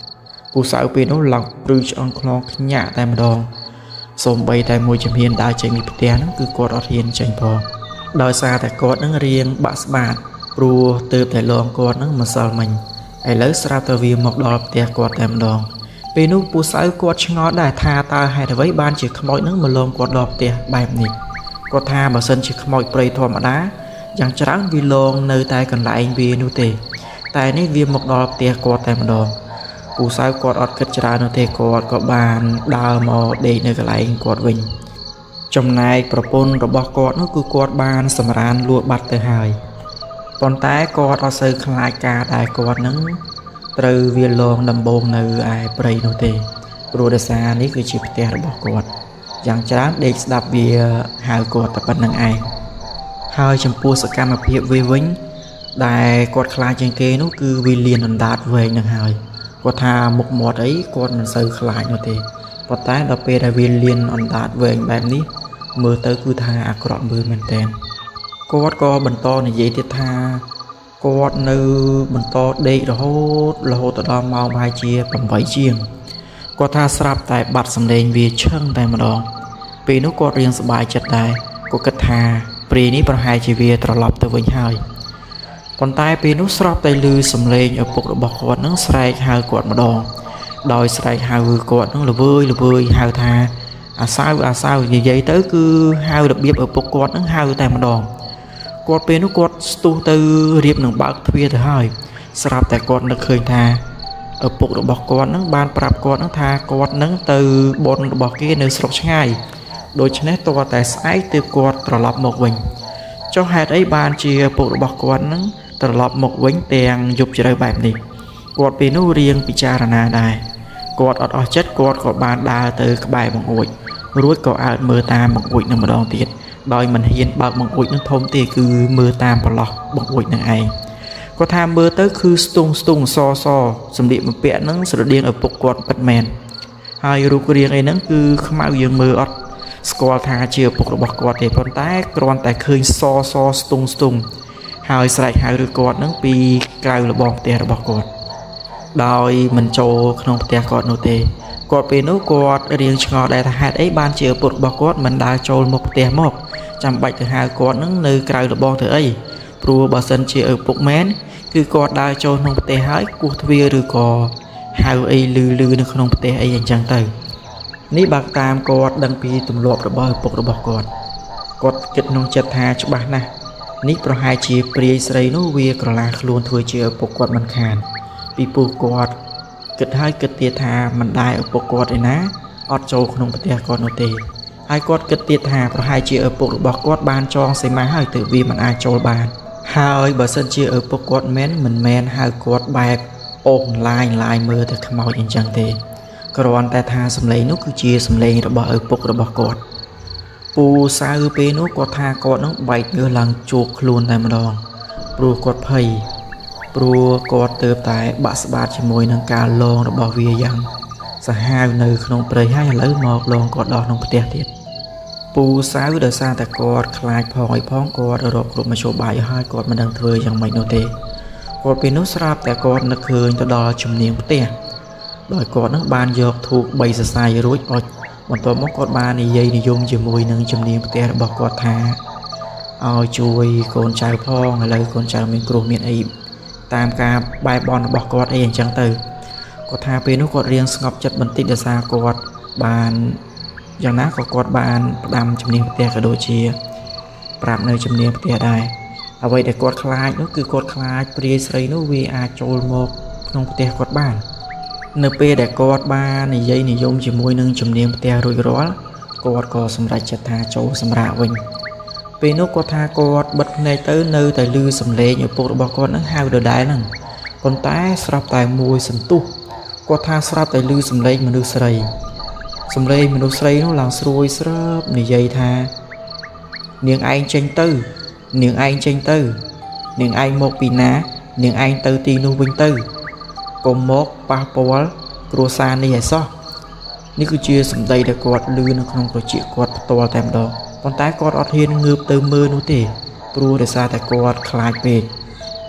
Speaker 1: ពូសៅពេលនោះឡោកព្រឺឆ្អឹងខ្នងញាក់តែម្ដងសូម្បីតែមួយជំហានដើរចេញពីផ្ទះហ្នឹងគឺគាត់អត់ហ៊ានចេញផងដោយសារតែគាត់ហ្នឹងរៀងបាក់ស្បាតព្រោះទើបតែលងគាត់ហ្នឹងម្សិលមិញឥឡូវស្រាប់តែវាមកដល់ផ្ទះគាត់តែម្ដងពេលនោះពូសៅគាត់ឆ្ងល់ដែរថាតើហេតុអ្វីបានជាខ្មោចហ្នឹងមកលងគាត់ដល់ផ្ទះបែបនេះគាត់ថាបើសិនជាខ្មោចព្រៃធម្មតាយ៉ាងច្រើនវាលងនៅតែកន្លែងវានោះទេតែនេះវាមកដល់ផ្ទះគាត់តែម្ដងពូសៅគាត់អត់គិតច្រើននោះទេគាត់ក៏បានដើរមកដេកនៅកន្លែងគាត់វិញចំណែកប្រពន្ធរបស់គាត់នោះគឺគាត់បានសម្រានលួចបាត់ទៅហើយប៉ុន្តែគាត់អត់សូវខ្លាចការដែលគាត់នឹងត្រូវវាលងដំបងនៅឯព្រៃនោះទេព្រោះដោយសារនេះគឺជាផ្ទះរបស់គាត់យ៉ាងច្រើនដេកស្ដាប់វាហៅគាត់តែប៉ុណ្្នឹងឯងហើយចំពោះសកម្មភាពវាវិញដែលគាត់ខ្លាចជាងគេនោះគឺវាលៀនអណ្ដាតវែងនឹងហើយគាត់ថាមុខមាត់អីគាត់មិនសូវខ្លាចនោះទេប៉ុន្តែដល់ពេលដែលវាលៀនអណ្ដាតវែងបែបនេះមើលទៅគឺថាអាក្រក់មើលមែនតើគាត់ក៏បន្តនិយាយទៀតថាគាត់នៅបន្តដេករហូតរហូតដល់ម៉ោងប្រហែលជាប្រាំបីជាងគាត់ថាស្រាប់តែបាត់សម្លេងវាឈឹងតែម្ដងពេលនោះគាត់រៀងសប្បាយចិត្តដែរគាត់គិតថាព្រាយនេះប្រហែលជាវាត្រឡប់ទៅវិញហើយប៉ុន្តែពេលនោះស្រាប់តែឮសំឡេងឪពុករបស់គាត់នឹងស្រែកហៅគាត់ម្ដងដោយស្រែកហៅគាត់នឹងល្វើយល្វើយហៅថាអាសៅអាសៅនិយាយទៅគឺហៅរបៀបឪពុកគាត់នឹងហៅតែម្ដងគាត់ពេលនោះគាត់ស្ទុះទៅរៀបនឹងបើកទ្វារទៅហើយស្រាប់តែគាត់នឹកឃើញថាឪពុករបស់គាត់នឹងបានប្រាប់គាត់នឹងថាគាត់នឹងទៅបុណ្យរបស់គេនៅស្រុកឆ្ងាយដូច្នេះតើតែស្អែកទើបគាត់ត្រឡប់មកវិញចុះហេតុអីបានជាឪពុករបស់គាត់នឹងត្រឡប់មកវិញទាំងយប់ជ្រៅបែបនេះគាត់ពេលនោះរៀងពិចារណាដែរគាត់អត់អស់ចិត្តគាត់ក៏បានដើរទៅក្បែរបង្អួចរួចក៏អើតមើលតាមបង្អួចនឹងម្ដងទៀតដោយមិនហ៊ានបើកបង្អួចនឹងធំទេគឺមើលតាមប្រឡោះបង្អួចនឹងឯងគាត់ថាមើលទៅគឺស្ទង់ស្ទង់សសសម្លៀកបំពាក់នឹងស្រដៀងឪពុកគាត់ពិតមែនហើយរូបរាងអីហ្នឹងគឺខ្មៅយើងមើលអត់ស្គាល់ថាជាឪពុករបស់គាត់ទេប៉ុន្តែគ្រាន់តែឃើញសសស្ទង់ស្ទង់ហើយស្រែកហៅឬគាត់នឹងពីក្រៅរបងផ្ទះរបស់គាត់ដោយមិនចូលក្នុងផ្ទះគាត់នោះទេគាត់ពេលនោះគាត់រៀងឆ្ងល់ដែរថាហេតុអីបានជាឪពុករបស់គាត់មិនដើរចូលមកផ្ទះមកចាំបាច់ទៅហៅគាត់នឹងនៅក្រៅរបងធ្វើអីព្រោះបើសិនជាឪពុកមែនគឺគាត់ដើរចូលក្នុងផ្ទះហើយគោះទ្វារឬក៏ហៅអីលឺលឺនៅក្នុងផ្ទះអីអញ្ចឹងទៅនេះបើតាមគាត់ដឹងពីទម្លាប់របស់ឪពុករបស់គាត់គាត់គិតក្នុងចិត្តថាច្បាស់ណាស់នេះប្រហែលជាព្រាយស្រីនោះវាក្រឡាខ្លួនធ្វើជាឪពុកគាត់មិនខានពីព្រោះគាត់គិតហើយគិតទៀតថាមិនដែរឪពុកគាត់ឯណាអត់ចូលក្នុងផ្ទះគាត់នោះទេហើយគាត់គិតទៀតថាប្រហែលជាឪពុករបស់គាត់បានចងសីមាហើយទើបវាមិនអាចចូលបានហើយបើសិនជាឪពុកគាត់មែនមិនមែនហៅគាត់បែបអូសឡាយឡាយមើលទៅខ្មោចអញ្ចឹងទេគ្រាន់តែថាសម្លេងនោះគឺជាសម្លេងរបស់ឪពុករបស់គាត់ពូសៅពេលនោះគាត់ថាគាត់នឹងបែកញើសឡើងជោគខ្លួនតែម្ដងព្រោះគាត់ភ័យព្រោះគាត់ទើបតែបាក់ស្បាតជាមួយនឹងការលងរបស់វាយ៉ាងសាហាវនៅក្នុងព្រៃហើយឥឡូវមកលងគាត់ដល់ក្នុងផ្ទះទៀតពូសៅដោយសារតែគាត់ខ្លាចផងឲ្យផងគាត់រកគ្រប់មធ្យោបាយហើយគាត់មិនដឹងធ្វើយ៉ាងម៉េចនោះទេគាត់ពេលនោះស្រាប់តែគាត់នឹកឃើញទៅដល់ជំនាញផ្ទះដោយគាត់នឹងបានយកធូបបីសរសៃរួចអុជបន្ទាប់មកគាត់បាននិយាយនិយមជាមួយនឹងជំនាញផ្ទះរបស់គាត់ថាឲ្យជួយកូនចៅផងឥឡូវកូនចៅមានគ្រោះមានអីតាមការបែបបន់របស់គាត់អីអញ្ចឹងទៅគាត់ថាពេលនោះគាត់រៀងស្ងប់ចិត្តបន្តិចដោយសារគាត់បានយ៉ាងណាក៏គាត់បានផ្ដាំជំនាញផ្ទះក៏ដូចជាប្រាប់នៅជំនាញផ្ទះដែរអ្វីដែលគាត់ខ្លាចនោះគឺគាត់ខ្លាចព្រាយស្រីនោះវាអាចចូលមកក្នុងផ្ទះគាត់បាននៅពេលដែលគាត់បាននិយាយនិយមជាមួយនឹងជំនាញផ្ទះរួចរាល់គាត់ក៏សម្រេចចិត្តថាចូលសម្រាកវិញពេលនោះគាត់ថាគាត់បិទភ្នែកទៅនៅតែឮសំឡេងឪពុករបស់គាត់នឹងហៅដដែលហ្នឹងប៉ុន្តែស្រាប់តែមួយសន្ទុះគាត់ថាស្រាប់តែឮសំឡេងមនុស្សស្រីសំឡេងមនុស្សស្រីនោះឡើងស្រួយស្រើបនិយាយថានាងឯងចេញទៅនាងឯងចេញទៅនាងឯងមកពីណានាងឯងទៅទីនោះវិញទៅកុំមកប៉ះពាល់គ្រួសារនេះឲ្យសោះនេះគឺជាសម្ដីដែលគាត់ឮនៅក្នុងត្រចៀកគាត់ផ្ទាល់តែម្ដងប៉ុន្តែគាត់អត់ហ៊ានងើបទៅមើលនោះទេព្រោះដោយសារតែគាត់ខ្លាចពេក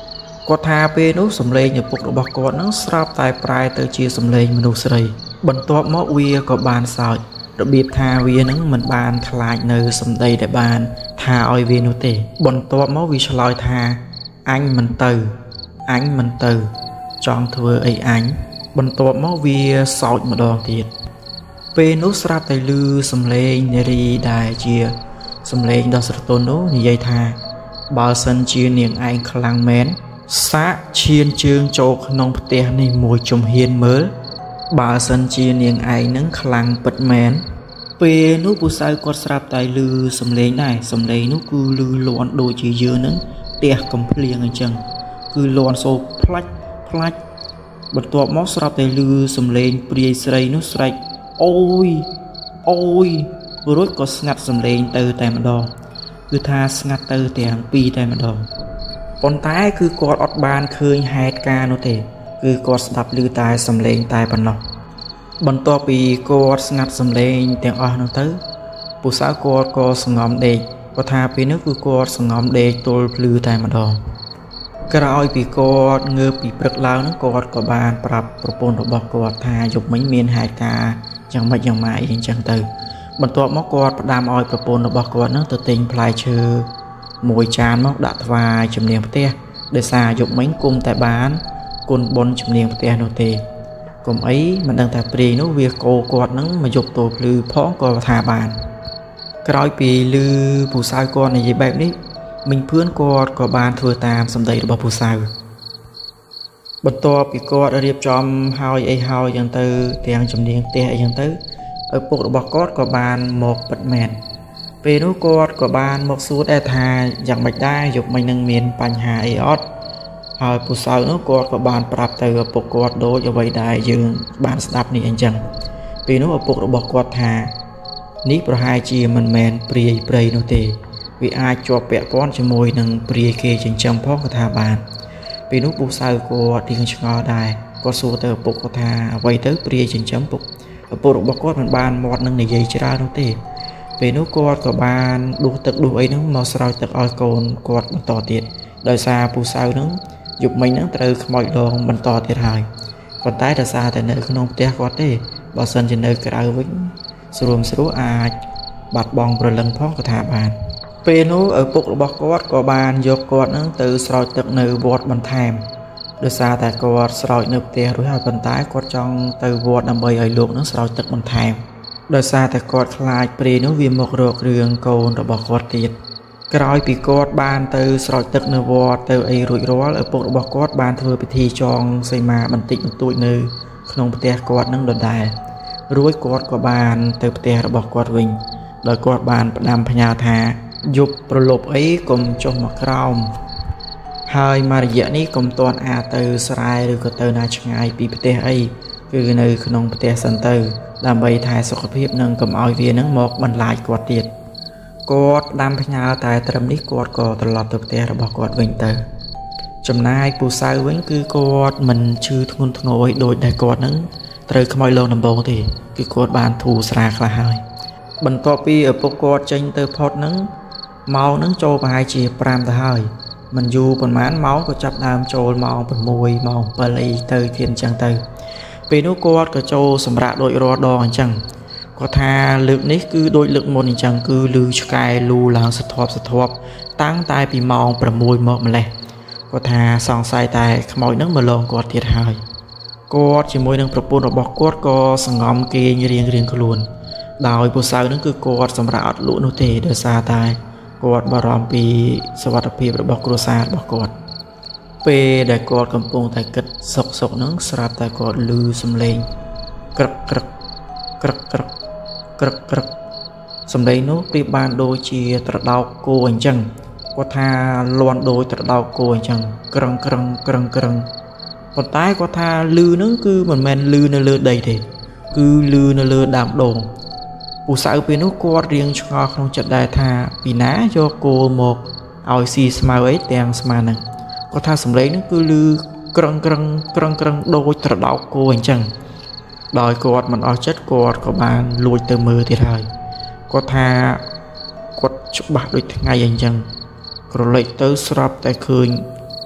Speaker 1: គាត់ថាពេលនោះសំឡេងឪពុករបស់គាត់នឹងស្រាប់តែប្រែទៅជាសំឡេងមនុស្សស្រីបន្ទាប់មកវាក៏បានសើចរបៀបថាវានឹងមិនបានខ្លាចនៅសម្ដីដែលបានថាឲ្យវានោះទេបន្ទាប់មកវាឆ្លើយថាអញមិនទៅអញមិនទៅចង់ធ្វើអីអញបន្ទាប់មកវាសោចម្ដងទៀតពេលនោះស្រាប់តែឮសំឡេងនារីដែលជាសំឡេងដ៏ស្រទន់នោះនិយាយថាបើសិនជានាងឯងខ្លាំងមែនសាកឈានជើងចូលក្នុងផ្ទះនេះមួយជំហានមើលបើសិនជានាងឯងនឹងខ្លាំងពិតមែនពេលនោះពូសៅគាត់ស្រាប់តែឮសំឡេងដែរសំឡេងនោះគឺឮលាន់ដូចជាយើងនឹងផ្ទះកំភ្លៀងអញ្ចឹងគឺលាន់សូរផ្លាច់ផ្លាច់បន្ទាប់មកស្រាប់តែឮសំឡេងព្រាយស្រីនោះស្រែកអូយអូយរួចក៏ស្ងាត់សំឡេងទៅតែម្ដងគឺថាស្ងាត់ទៅទាំងពីរតែម្ដងប៉ុន្តែគឺគាត់អត់បានឃើញហេតុការណ៍នោះទេគឺគាត់ស្ដាប់ឮតែសំឡេងតែប៉ុណ្ណោះបន្ទាប់ពីគាត់ស្ងាត់សំឡេងទាំងអស់នោះទៅពូសៅគាត់ក៏សង្ងំដេកគាត់ថាពេលនោះគឺគាត់សង្ងំដេកទល់ភ្លឺតែម្ដងក្រោយពីគាត់ងើបពីព្រឹកឡើងនោះគាត់ក៏បានប្រាប់ប្រពន្ធរបស់គាត់ថាយប់មិញមានហេតុការណ៍យ៉ាងម៉េចយ៉ាងម៉ាអីចឹងទៅបន្ទាប់មកគាត់ផ្ដាំឲ្យប្រពន្ធរបស់គាត់នឹងទៅទិញផ្លែឈើមួយចានមកដាក់ថ្វាយជំនាងផ្ទះដោយសារយប់មិញគុំតែបានគុណបុណ្យជំនាងផ្ទះនោះទេគុំអីមិនដឹងថាព្រាយនោះវាកោគាត់នឹងមកយប់ទល់ភ្លឺផងក៏ថាបានក្រោយពីឮពូសៅគាត់និយាយបែបនេះមិញភឿនគាត់ក៏បានធ្វើតាមសម្ដីរបស់ពូសៅបន្ទាប់ពីគាត់រៀបចំហើយអីហើយយ៉ាងទៅទាំងជំនាងផ្ទះអីយ៉ាងទៅឪពុករបស់គាត់ក៏បានមកពិតមែនពេលនោះគាត់ក៏បានមកសួរដែរថាយ៉ាងម៉េចដែរយប់មិញនឹងមានបញ្ហាអីអត់ហើយពូសៅនោះគាត់ក៏បានប្រាប់ទៅឪពុកគាត់ដូចអ្វីដែរយើងបានស្ដាប់នេះអញ្ចឹងពេលនោះឪពុករបស់គាត់ថានេះប្រហែលជាមិនមែនព្រាយព្រៃនោះទេវាអាចជាប់ពាក់ព័ន្ធជាមួយនឹងព្រាយគេចិញ្ចឹមផងក៏ថាបានពេលនោះពូសៅគាត់រៀងឆ្ងល់ដែរគាត់សួរទៅឪពុកគាត់ថាអ្វីទៅព្រាយចិញ្ចឹមពុកឪពុករបស់គាត់មិនបានមាត់នឹងនិយាយច្រើននោះទេពេលនោះគាត់ក៏បានដួសទឹកដួសអីហ្នឹងមកស្រោចទឹកឲ្យកូនគាត់បន្តទៀតដោយសារពូសៅហ្នឹងយប់មិញហ្នឹងត្រូវខ្មោចដងបន្តទៀតហើយប៉ុន្តែដោយសារតែនៅក្នុងផ្ទះគាត់ទេបើសិនជានៅក្រៅវិញស្រួលស្រួលអាចបាត់បង់ព្រលឹងផងក៏ថាបានពេលនោះឪពុករបស់គាត់ក៏បានយកគាត់ហ្នឹងទៅស្រោចទឹកនៅវត្តបន្ថែមដោយសារតែគាត់ស្រោចនៅផ្ទះរួចហើយប៉ុន្តែគាត់ចង់ទៅវត្តដើម្បីឲ្យលោកហ្នឹងស្រោចទឹកបន្ថែមដោយសារតែគាត់ខ្លាចព្រាយនោះវាមករករឿងកូនរបស់គាត់ទៀតក្រោយពីគាត់បានទៅស្រោចទឹកនៅវត្តទៅអីរួចរាល់ឪពុករបស់គាត់បានធ្វើពិធីចងសីមាបន្តិចបន្តួចនៅក្នុងផ្ទះគាត់នឹងដដែលរួចគាត់ក៏បានទៅផ្ទះរបស់គាត់វិញដោយគាត់បានផ្ដាំផ្ញើថាយប់ប្រលប់អីកុំចុះមកក្រោមហើយមករយៈនេះកុំតន់អាចទៅស្រែឬក៏ទៅណាឆ្ងាយពីផ្ទះអីគឺនៅក្នុងផ្ទះសិនទៅដើម្បីថែសុខភាពនិងកុំឲ្យវានឹងមកបន្លាចគាត់ទៀតគាត់ផ្ដាំផ្ញើតែត្រឹមនេះគាត់ក៏ត្រឡប់ទៅផ្ទះរបស់គាត់វិញទៅចំណាយពូសៅវិញគឺគាត់មិនឈឺធ្ងន់ធ្ងរអីដូចដែលគាត់នឹងត្រូវខ្មោចលងដំបងទេគឺគាត់បានធូរស្រាលខ្លះហើយបន្ទាប់ពីឪពុកគាត់ចេញទៅផុតនឹងម៉ោងនឹងចូលប្រហែលជាប្រាំទៅហើយមិនយូរប៉ុន្មានម៉ោងក៏ចាប់ដើមចូលម៉ោងប្រាំមួយម៉ោងbảyអីទៅទៀតអញ្ចឹងទៅពេលនោះគាត់ក៏ចូលសម្រាប់ដូចរាល់ដងអញ្ចឹងគាត់ថាលើកនេះគឺដូចលើកមុនអញ្ចឹងគឺលឺឆ្កែលូឡើងសធាប់សធាប់តាំងតែពីម៉ោងប្រាំមួយមកម្លេះគាត់ថាសង្ស័យតែខ្មោចនឹងមកលងគាត់ទៀតហើយគាត់ជាមួយនឹងប្រពន្ធរបស់គាត់ក៏សង្ងំគេងរៀងរៀងខ្លួនដោយពូសៅនឹងគឺគាត់សម្រាប់អត់លក់នោះទេដោយសារតែគាត់បារម្ភពីសុខភាពរបស់គ្រួសាររបស់គាត់ពេលដែលគាត់កំពុងតែគិតសុកសុកនឹងស្រាប់តែគាត់ឮសំឡេងក្រឹកក្រឹកក្រឹកក្រឹកក្រឹកក្រឹកសំឡេងនោះប្រៀបបានដូចជាត្រដោកគោអញ្ចឹងគាត់ថាលន់ដូចត្រដោកគោអញ្ចឹងក្រឹងក្រឹងក្រឹងក្រឹងប៉ុន្តែគាត់ថាឮនឹងគឺមិនមែនឮនៅលើដីទេគឺឮនៅលើដើមដូងពូសៅពេលនោះគាត់រៀងឆ្ងល់ក្នុងចិត្តដែរថាពីណាយកគោមកឲ្យស៊ីស្មៅអីទាំងស្មាហ្នឹងគាត់ថាសំឡេងហ្នឹងគឺឮក្រឹងក្រឹងក្រឹងក្រឹងដូចត្រដោកគោអញ្ចឹងដោយគាត់មិនអស់ចិត្តគាត់ក៏បានលួចទៅមើលទៀតហើយគាត់ថាគាត់ច្បាស់ដូចថ្ងៃអញ្ចឹងក្រឡេកទៅស្រាប់តែឃើញ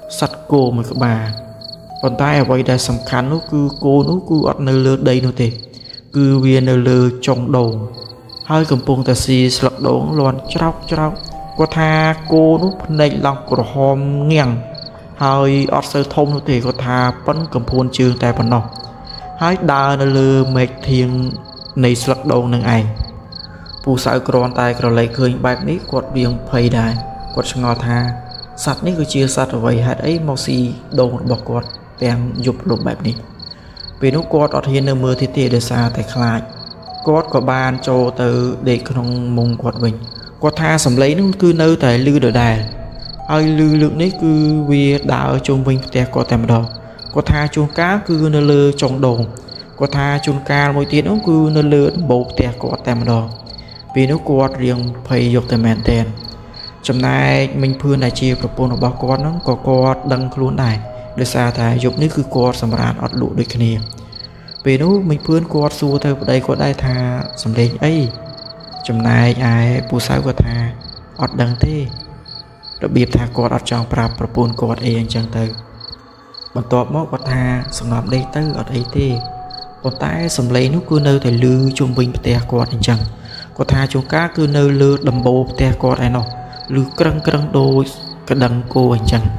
Speaker 1: sắt cô một cái bà còn tay ở vậy đây sầm khăn nó cứ cô nó cứ ọt nơi lơ đây nó thế cứ viên nơi lơ trong đầu hai cầm bông ta xì sặc đống loạn tróc tróc có tha cô nó này lòng của hòm nghiêng hai ọt sơ thông nó thì có tha vẫn cầm phun trường tại phần nọ hai đa nơi lơ mệt thiêng này sặc đống nâng ảnh phù sa còn tay còn lấy khơi bạc ní quạt riêng phơi đài quạt ngò tha sắt ní cứ chia sắt ở vậy hạt ấy màu xì đầu bọc quạt đang dục lục bẹp ní vì nó quạt ở thiên nơi mưa thì tiền để xa tại khai quạt có ban cho từ để không mông quạt mình quạt tha sầm lấy nó cứ nơi tại lư đờ đài ai lư lượng ní cứ vì đã ở trong mình tè có tèm đó quạt tha chuông cá cứ nơi lơ trong đầu quạt tha chuông cá mỗi tiếng nó cứ nơi lơ bộ tè có tèm đó vì nó quạt riêng phải dục tại mền tên trong này mình phương đại chia propon của bao con nó có quạt đăng luôn này để xa thải dục ní cứ quạt sầm rán ọt lụ đôi kia vì nó mình phương quạt xua theo đây có đây tha sầm lên ấy trong này ai bù sáu của tha ọt đăng thế đặc biệt tha quạt ọt trong prap propon quạt ấy chẳng từ bọn tọp móc quạt tha sầm ngọc đây tới ọt ấy thế còn tay sầm lấy nó cứ nơi thể lư trung bình tè quạt chẳng có tha chúng cá cứ nơi lư đầm bồ tè quạt này nó lư căng căng đôi cái đằng cô anh chẳng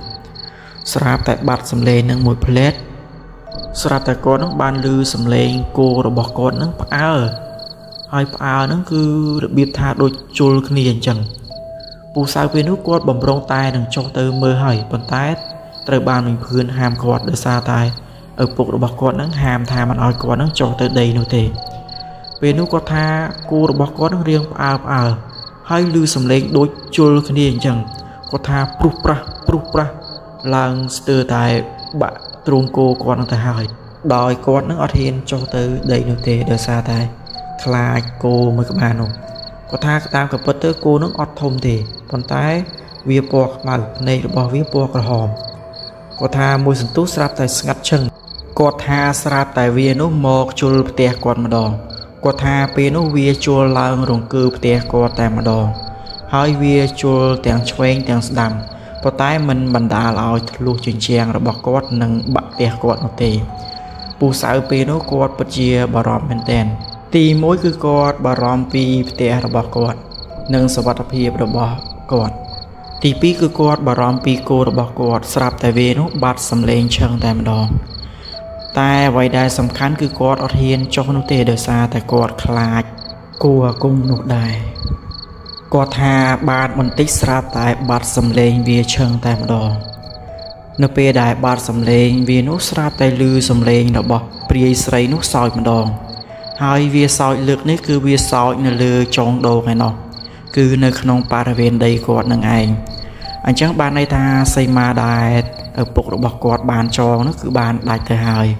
Speaker 1: sạp tại bạt sầm lên nâng một plate sạp tại con nó ban lư sầm lên cô rồi bỏ con nó phá hai phá nó cứ được biết tha đôi chul cái này chẳng bù sao với nước quạt bầm rong tai đằng cho tới mơ hỏi bàn tay trời ban mình khuyên hàm quạt để xa tai ở phục rồi bỏ con nó hàm tha mà nói con nó cho tới đây nó thế về nước có tha cô rồi bỏ con nó riêng phá phá hai lư sầm lên đôi chul cái này chẳng có tha prup pra prup pra làng từ tại bạn trung cô con nó hai đòi con nó ở thiên cho tới đây được thế để xa tay khai cô mới các bạn không có tha tam cặp bất tớ cô nó ọt thông thì còn tái vía bọc mà này bỏ vía bọc là hòm có tha môi sừng tốt sạp tại ngắt chân có tha sạp tại vía nó mọc chul tè con mà đòn có tha pe nó vía chul làng rồng cư tè con tại mà đòn hai vía chul tèng choeng tèng đầm có tay mình bần đà là lưu chuyển trang rồi bỏ quạt nâng bạc tè quạt một tì bù sáu pi nó quạt bật chia bà ròm bên tên tì mỗi cứ quạt bà ròm pi tè rồi bỏ quạt nâng sờ vật hiệp rồi bỏ quạt tì pi cứ quạt bà ròm pi cô rồi bỏ quạt sạp tại vì nó bát sầm lên chân tại mà đòn tai vậy đây sầm khán cứ quạt ở hiên cho nó tè đời xa tại quạt khai cô cung nụ đài có tha bát mình tích sạp tại bát sầm lên vì chân tại một đòn nó pe đại bát sầm lên vì nó sạp tại lư sầm lên nó bỏ pri sấy nó soi một đòn hai vì soi lực này cứ vì soi nó lư trong đồ này nó cứ nơi không para viên đây quạt nâng anh anh chắc ban này tha xây ma đại ở bục nó bọc quạt bàn cho nó cứ bàn đại thứ hai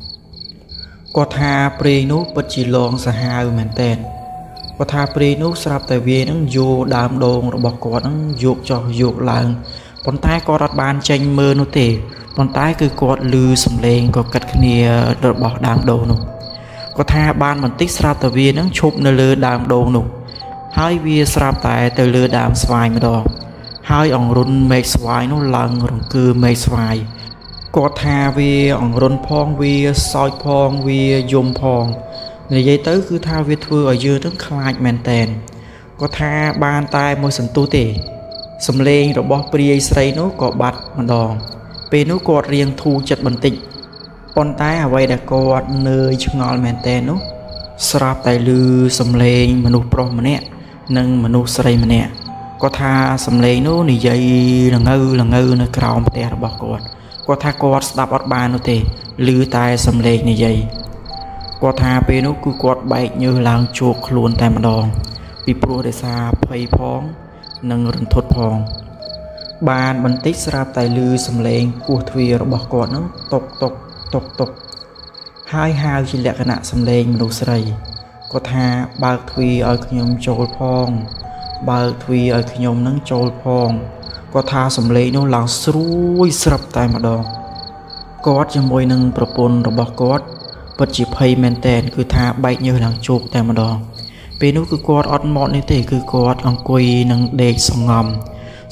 Speaker 1: có tha pri nó bất chỉ long sa hai mình tên có tha pri nó sạp tại vì nó vô đám đồ rồi bọc quạt nó dục cho dục làng con tay có đặt bàn tranh mơ nó tệ con tay cứ quạt lư sầm lên có cắt kia rồi bỏ đám đồ nó có tha ban mình tích sạp tại vì nó chụp nơi lư đám đồ nó hai vì sạp tại từ lư đám xoài mà đó hai ông run mệt xoài nó lằng rồi cứ mệt xoài có tha vì ông run phong vì soi phong vì dùng phong người dây tới cứ tha viết thưa ở dưới tức khai mền tèn có tha ban tay môi sừng tu tỉ sầm lên rồi bỏ pri sấy nó có bát mà đòn pe nó có riêng thu chật bình tĩnh con tay ở đây đã có nơi chừng ngon mền tèn nó sạp tại lư sầm lên mà nụ pro mà nè nâng mà nụ sấy mà nè có tha sầm lên nó nỉ dây là ngư là ngư nó cào mà tè bỏ cột có tha cột đạp ở bàn nó tỉ lư tay sầm lên nỉ dây có tha pe nó cứ quạt bay như làng chuột luôn tại mà đòn bị pro để xa phơi phong nâng rừng thốt phong bàn bắn tích sạp tại lư sầm lên của thuyền rồi bỏ quạt nó tộc tộc tộc tộc hai hai chỉ lẹ cái nạ sầm lên đồ sấy có tha ba thuyền ở nhom trôi phong ba thuyền ở nhom nâng trôi phong có tha sầm lên nó làng suối sạp tại mà đòn quạt cho môi nâng propon rồi bỏ quạt bất chỉ pay men tên cứ tha bay như làng chuột tại mà đòn pe nó cứ quạt ọt mọt như thế cứ quạt ông quỳ nâng đề sòng ngầm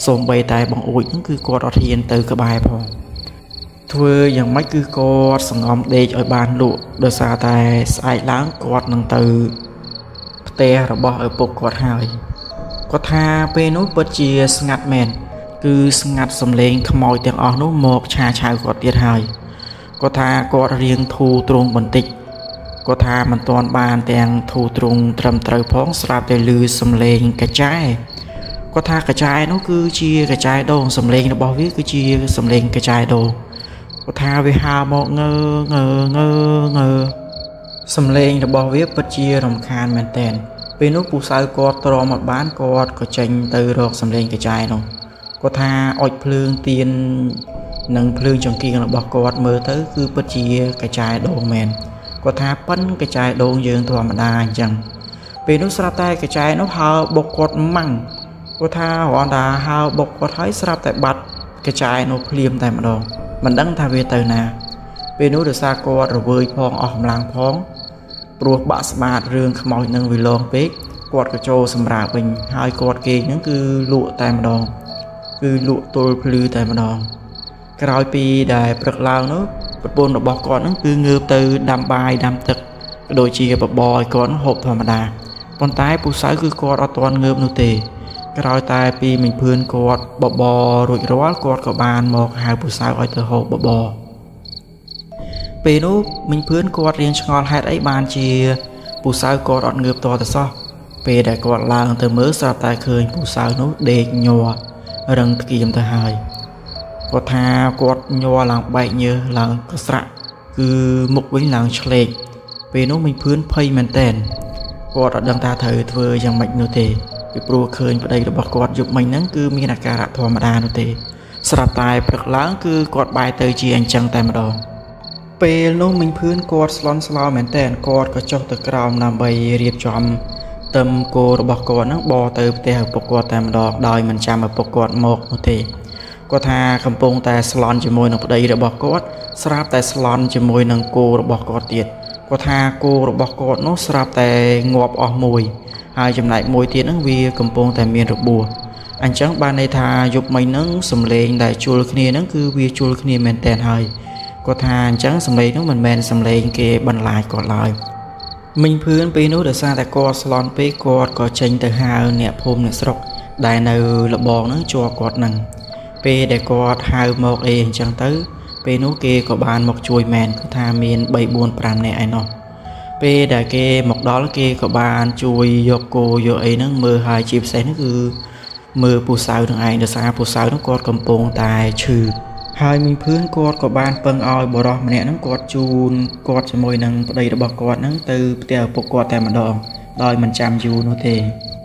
Speaker 1: Xôm bay tại bằng ủi nó cứ quạt ọt hiền từ cái bài phong thưaอย่างmấy cứ quạt sòng ngom để ở bàn lụa đời xa tại sai láng quạt nâng từ te rồi bỏ ở bục quạt hai quạt tha pe nút bớt chia ngặt mền cứ ngặt sầm lên khăm mồi tiếng óc nút một trà trà quạt tiệt hai quạt tha quạt riêng thu trung bẩn tịch quạt tha mình toàn bàn tiếng thu trung trầm trời phóng sạp để lư sầm lên cái trái quạt tha cái trái nó cứ chia cái trái đồ sầm lên nó bao viết cứ chia sầm lên cái trái đồ quạt tha về hà một ngơ ngơ ngơ ngơ sầm lên nó bao viết bớt chia rồng khan mền tèn bên nút phụ sai quạt trò một bán quạt có tranh từ rọc sầm lên cái trái nó quạt tha oi phượng tiền nâng phượng trong kia là bọc quạt mơ tới cứ bớt chia cái trái đồ mền quạt tha bắn cái trái đồ dương thua mà đa chẳng bên nút sạp tay cái trái nó hao bọc quạt măng quạt tha họ đã hao bọc quạt thấy sạp tại bát cái trái nó liềm tại mà đồ mình đăng tha về từ nè bên nút được xa quạt rồi vơi phong ở làng phong ruột bạ smart rương mỏi nâng vì lon pek quạt cái trâu sầm rạ bình hai quạt kia những cứ lụa tại mà đòn cứ lụa tôi lư tại mà đòn cái roi pi đài bật lao nó bật bồn nó bọc con nó cứ ngược từ đam bài đam thực đôi chia bọc bòi con hộp thầm đà con tái phụ sái cứ quạt ở toàn ngược nô tề cái roi tai pi mình phơn quạt bọc bò rồi rót quạt có bàn một hai phụ sái ở từ hộp bọc bò pe nút mình phơn quạt riêng ngon hai ấy bàn chia phụ sái quạt ở ngược to từ so pe đại quạt lang từ mới sạp tai khơi phụ sái nút để nhòa răng kim từ hai quạt tha quạt nhòa làng bậy như làng sạ cứ mục với làng chlet pe nút mình phơn phay mền tèn quạt ở đằng ta thời vừaយ៉ាងmạch nô tề cái pro khơi vào đây là bọc quạt dục mình nắng cứ mi là cả thua mà đa nô tề sạp tai bật láng cứ quạt bài tới chi anh chẳng tại mà đòn pe nút mình phơn quạt slon slow mền tèn quạt có trong từ cào nằm bay riệp chòm tâm cô bọc quạt nó bò từ tè bọc quạt tại mà đòn đòi mình chạm ở bọc quạt một nô tề quạt tha cầm pông tại slon chỉ môi nằm đây là bọc quạt sạp tại slon chỉ môi nằm cô bọc quạt tiệt quạt tha cô bọc quạt nó sạp tại ngọp ở mùi hai chấm lại mùi tiệt nó vì cầm pông tại miền rực bùa anh chẳng ban này tha dục mình nó sầm lên đại chùa kia nó cứ vì chùa kia mền tèn hơi quạt tha chẳng sầm lên nó mình mền sầm lên kia bận lại còn lại mình phơi pe nút được xa tại quạt slon pe quạt có tranh từ hai nẹp hôm nẹp sọc đại nào là bò nó cho quạt nằng pe để quạt hai một em chẳng tới pe nút kia có bàn một chuôi mền có tha miền bảy buồn pram này ai nó pe đại kia một đó kia có bàn chuôi vô cô vô ấy nó mưa hai chim sáng nó cứ mưa phù sao thằng ai được xa phù sao nó quạt cầm pông tài trừ hai mình phơi quạt có bàn phân oi bò đỏ mà nè nó quạt chun quạt cho môi nằng đây là bọc quạt nó từ từ bọc quạt tại mà đòn đòi mình chăm du nó thế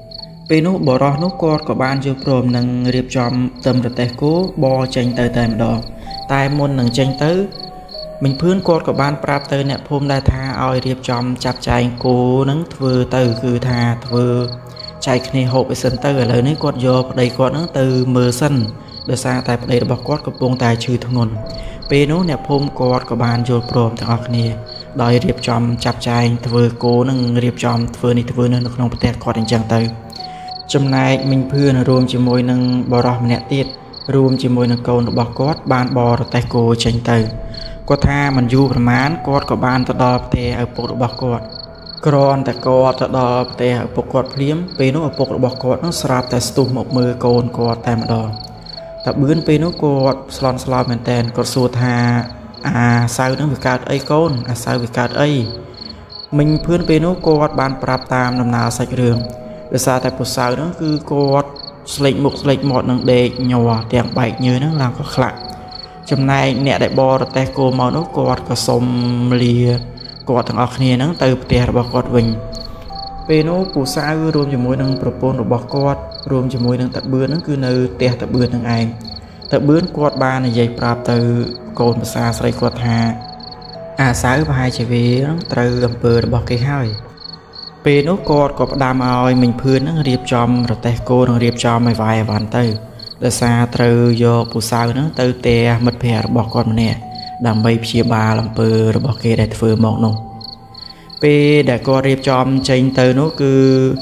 Speaker 1: pe nút bò đỏ nó quạt có bàn vô prom nằng riệp chom tầm được tay cố bò tranh tới tại mà đòn tai môn nằng tranh tới mình phơi quạt có bàn prap tới nè hôm đại tha oi riệp chom chập chạy cố nắng vừa từ cứ tha vừa chạy này hộp sân tới ở lời này quạt vô đây quạt nó từ mưa sân được xa tại đây là bọc quạt có bông tài trừ thằng ngôn pe nút nè hôm quạt có bàn vô prom thằng học này đòi riệp chom chập chạy vừa cố nằng riệp chom vừa này vừa nâng nông bát quạt anh chẳng tới trong này mình phơi là rùm chỉ môi nâng bò đỏ nè tiệt rùm chỉ môi nâng câu nó bọc quạt bàn bò tay cô tranh tới quạt tha mình duประมาณ quạt có bànตะดอเตอปกរបស់គាត់ក្រនតែគាត់ទៅដល់ផ្ទះឪពុកគាត់ភ្លាមពេលនោះឪពុករបស់គាត់នឹងស្រាប់តែស្ទុះមកមើលកូនគាត់តែម្ដងតែបឿនពេលនោះគាត់ស្លន់ស្លោមែនតែនគាត់សួរថាអាសៅនឹងវាកើតអីកូនអាសៅវាកើតអីមិញភឿនពេលនោះគាត់បានប្រាប់តាមដំណើរសាច់រឿងដោយសារតែពូសៅនោះគឺគាត់ស្លេកមុខស្លេកមាត់នឹងដេកញ័រទាំងបែកញើនឹងឡើងក៏ខ្លាក់ចំណែកអ្នកដែលបរទេះគោមកនោះគាត់ក៏សុំលាគាត់ទាំងអស់គ្នាហ្នឹងទៅផ្ទះរបស់គាត់វិញពេលនោះពូសៅរួមជាមួយនឹងប្រពន្ធរបស់គាត់រួមជាមួយនឹងតាបឿនហ្នឹងគឺនៅផ្ទះតាបឿននឹងឯងតាបឿនគាត់បាននិយាយប្រាប់ទៅកូនភាសាស្រីគាត់ថាអាសៅប្រហែលជាវាត្រូវអំពើរបស់គេហើយពេលនោះគាត់ក៏ផ្ដាំឲ្យមិញភឿនហ្នឹងរៀបចំរទេះគោនឹងរៀបចំឲ្យវាយអវ៉ាន់ទៅដោយសារត្រូវយកពូសៅហ្នឹងទៅផ្ទះមិត្តភ័ក្តិរបស់គាត់ម្នាក់ដើម្បីព្យាបាលអំពើរបស់គេដែលធ្វើមកនោះពេលដែលគាត់រៀបចំចេញទៅនោះគឺ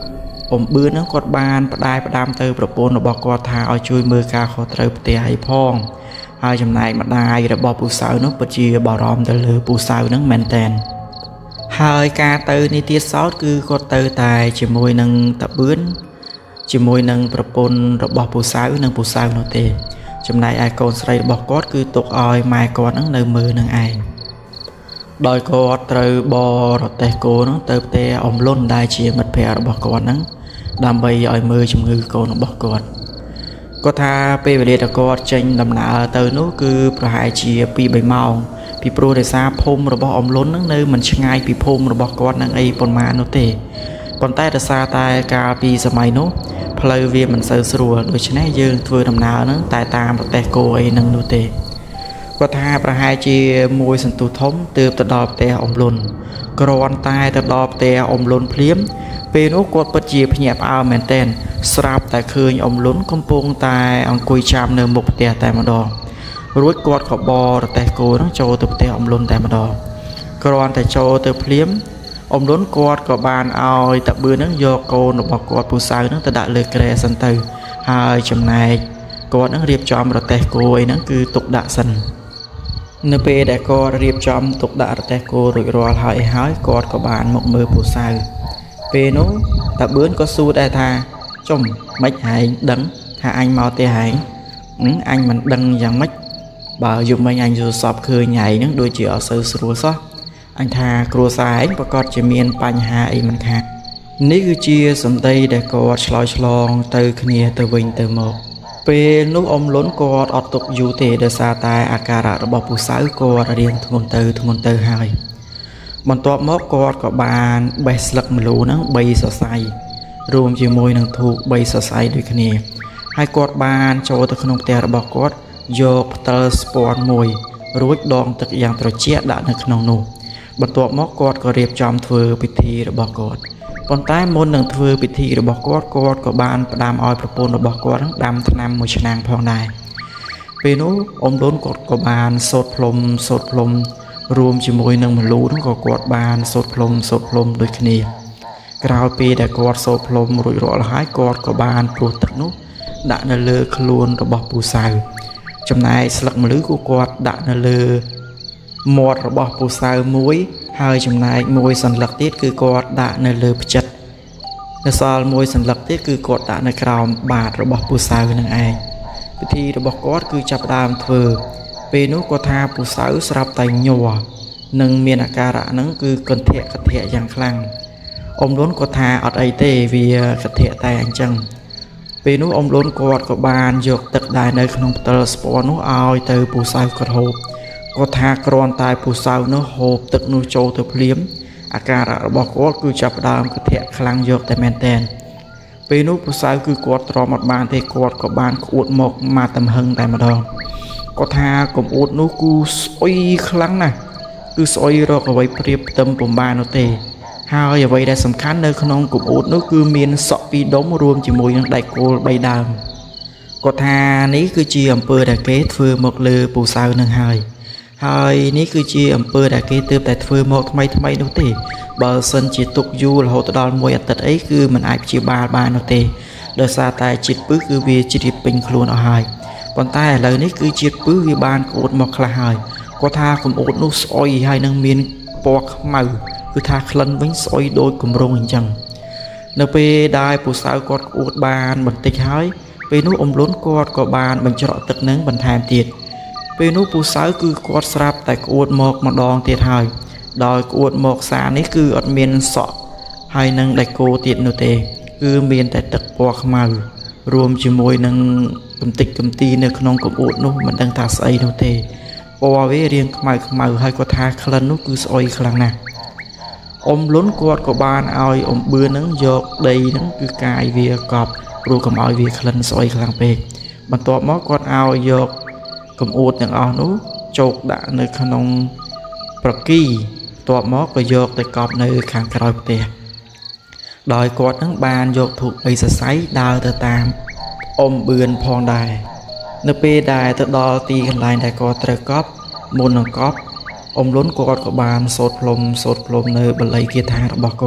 Speaker 1: ông bữa nó quạt bàn đai đam từประពន្ធរបស់គាត់ថាឲ្យជួយមើលការខុសត្រូវផ្ទះឲ្យផងហើយចំណែកម្ដាយរបស់ពូសៅនោះពិតជាបារម្ភទៅលើពូសៅនឹងមែនតែនហើយការទៅនេះទៀតសោតគឺគាត់ទៅតែជាមួយនឹងតាបឿនជាមួយនឹងប្រពន្ធរបស់ពូសៅនិងពូសៅនោះទេចំណែកឯកូនស្រីរបស់គាត់គឺទុកឲ្យម៉ែគាត់នឹងនៅមើលនឹងឯងដោយគាត់ត្រូវបរទេះគោនោះទៅផ្ទះអ៊ំលុនដែលជាមិត្តភក្តិរបស់គាត់ហ្នឹងដើម្បីឲ្យមើលជំងឺកូនរបស់គាត់គាត់ថាពេលវេលាដែលគាត់ចេញដំណើរទៅនោះគឺប្រហែលជាពីរបីម៉ោងពីព្រោះដោយសារភូមិរបស់អ៊ំលុនហ្នឹងនៅមិនឆ្ងាយពីភូមិរបស់គាត់នឹងអីប៉ុន្មាននោះទេប៉ុន្តែដោយសារតែកាលពីសម័យនោះផ្លូវវាមិនសូវស្រួលដូច្នេះយើងធ្វើដំណើរហ្នឹងតែតាមប្រទេសគោអីហ្នឹងនោះទេគាត់ថាប្រហែលជាមួយសន្ទុះធំទើបទៅដល់ផ្ទះអ៊ំលុនគ្រាន់តែទៅដល់ផ្ទះអ៊ំលុនភ្លាមពេលនោះគាត់ពិតជាភ្ញាក់ផ្អើលមែនទែនស្រាប់តែឃើញអ៊ំលុនកំពុងតែអង្គុយចាំនៅមុខផ្ទះតែម្ដងរួចគាត់ក៏បរទេះគោនឹងចូលទៅផ្ទះអ៊ំលុនតែម្ដងគ្រាន់តែចូលទៅភ្លាមអ៊ំលុនគាត់ក៏បានឲ្យតាបឿននឹងយកកូនរបស់គាត់ពូសៅនឹងទៅដាក់លើគ្រែសិនទៅហើយចំណែកគាត់នឹងរៀបចំរទេះគោអីហ្នឹងគឺទុកដាក់សិននៅពេលដែលគាត់រៀបចំទុកដាក់រទេះគោរួចរាល់ហើយហើយគាត់ក៏បានមកមើលពូសៅពេលនោះតាបឿនក៏សួរដែរថាចុំម៉េចហែងដឹងថាអញមកទេហែងអញមិនដឹងយ៉ាងម៉េចបើយប់មិញអញយល់សពឃើញហែងហ្នឹងដូចជាអត់សូវស្រួលសោះអញថាគ្រួសារឯងប្រកាសជាមានបញ្ហាអីមិនខាននេះគឺជាសម្ដីដែលគាត់ឆ្លើយឆ្លងទៅគ្នាទៅវិញទៅមកពេលនោះអ៊ំលុនគាត់អត់ទុកយូរទេដោយសារតែអាការៈរបស់ពូសៅគាត់រៀងធ្ងន់ទៅធ្ងន់ទៅហើយបន្ទាប់មកគាត់ក៏បានបេះស្លឹកម្លូហ្នឹងបីសរសៃរួមជាមួយនឹងធូបបីសរសៃដូចគ្នាហើយគាត់បានចូលទៅក្នុងផ្ទះរបស់គាត់យកផ្តិលស្ពាន់មួយរួចដងទឹកយ៉ាងត្រជាក់ដាក់នៅក្នុងនោះបន្ទាប់មកគាត់ក៏រៀបចំធ្វើពិធីរបស់គាត់ប៉ុន្តែមុននឹងធ្វើពិធីរបស់គាត់គាត់ក៏បានផ្ដាំឲ្យប្រពន្ធរបស់គាត់ដាំថ្នាំមួយឆ្នាំងផងដែរពេលនោះអ៊ំលុនគាត់ក៏បានសូត្រផ្លុំសូត្រផ្លុំរួមជាមួយនឹងមលូនោះក៏គាត់បានសូត្រផ្លុំសូត្រផ្លុំដូចគ្នាក្រោយពេលដែលគាត់សូត្រផ្លុំរួចរាល់ហើយគាត់ក៏បានព្រោះទឹកនោះដាក់នៅលើខ្លួនរបស់ពូសៅចំណែកស្លឹកម្លឺគឺគាត់ដាក់នៅលើមាត់របស់ពូសៅមួយហើយចំណែកមួយសន្លឹកទៀតគឺគាត់ដាក់នៅលើផ្ចិតនៅសល់មួយសន្លឹកទៀតគឺគាត់ដាក់នៅក្រោមបាតរបស់ពូសៅនឹងឯងពិធីរបស់គាត់គឺចាប់ផ្ដើមធ្វើពេលនោះគាត់ថាពូសៅស្រាប់តែញ័រនិងមានអាការៈហ្នឹងគឺកន្ធៈកន្ធៈយ៉ាងខ្លាំងអ៊ំលុនគាត់ថាអត់អីទេវាកន្ធៈតែអញ្ចឹងពេលនោះអ៊ំលុនគាត់ក៏បានយកទឹកដែលនៅក្នុងផ្តិលស្ពាន់នោះឲ្យទៅពូសៅគាត់ហូបគាត់ថាគ្រាន់តែពូសៅនោះហូបទឹកនោះចូលទៅភ្លាមអាការៈរបស់គាត់គឺចាប់ផ្ដើមកន្ធៈខ្លាំងយកតែមែនតែនពេលនោះពូសៅគឺគាត់ទ្រាំអត់បានទេគាត់ក៏បានក្អួតមកមកតំហឹងតែម្ដងគាត់ថាកំអួតនោះគឺស្អុយខ្លាំងណាស់គឺស្អុយរកអ្វីព្រៀបផ្ទឹមពំបាននោះទេហើយអ្វីដែលសំខាន់នៅក្នុងកំអួតនោះគឺមានសក់ពីរដុំរួមជាមួយនឹងដែកគោលបីដើមគាត់ថានេះគឺជាអំពើដែលគេធ្វើមកលើពូសៅនឹងហើយហើយនេះគឺជាអំពើដែលគេទើបតែធ្វើមកថ្មីថ្មីនោះទេបើសិនជាទុកយូររហូតដល់មួយអាទិត្យអីគឺមិនអាចព្យាបាលបាននោះទេដោយសារតែជាតិពឹសគឺវាជ្រាបពេញខ្លួនអស់ហើយប៉ុន្តែឥឡូវនេះគឺជាតិពឹសវាបានក្អួតមកខ្លះហើយគាត់ថាកំអួតនោះស្អុយហើយនឹងមានពណ៌ខ្មៅគឺថាក្លិនវិញស្អុយដូចគម្រោងអញ្ចឹងនៅពេលដែលពូសៅគាត់ក្អួតបានបន្តិចហើយពេលនោះអ៊ំលុនគាត់ក៏បានបញ្ច្រកទឹកនឹងបន្ថែមទៀតពេលនោះពូសៅគឺគាត់ស្រាប់តែក្អួតមកម្ដងទៀតហើយដោយក្អួតមកសារនេះគឺអត់មានសក់ហើយនឹងដែកគោទៀតនោះទេគឺមានតែទឹកពណ៌ខ្មៅរួមជាមួយនឹងកំតិចកំទីនៅក្នុងកំអួតនោះមិនដឹងថាស្អីនោះទេពណ៌វារៀងខ្មៅខ្មៅហើយគាត់ថាក្លិននោះគឺស្អុយខ្លាំងណាស់អ៊ំលុនគាត់ក៏បានឲ្យអ៊ំបឿននឹងយកដីនឹងគឺកាយវាកប់ព្រោះកុំឲ្យវាក្លិនស្អុយខ្លាំងពេកបន្ទាប់មកគាត់ឲ្យយកកំអួតទាំងអស់នោះជោគដាក់នៅក្នុងប្រគីបន្ទាប់មកក៏យកទៅកប់នៅខាងក្រោយផ្ទះដោយគាត់នឹងបានយកធូបបីសរសៃដើរទៅតាមអ៊ំបឿនផងដែរនៅពេលដែលទៅដល់ទីកន្លែងដែលគាត់ត្រូវកប់មុននឹងកប់អ៊ំលុនគាត់ក៏បានសូត្រផ្លុំសូត្រផ្លុំនៅបល័យគាថារបស់គាត់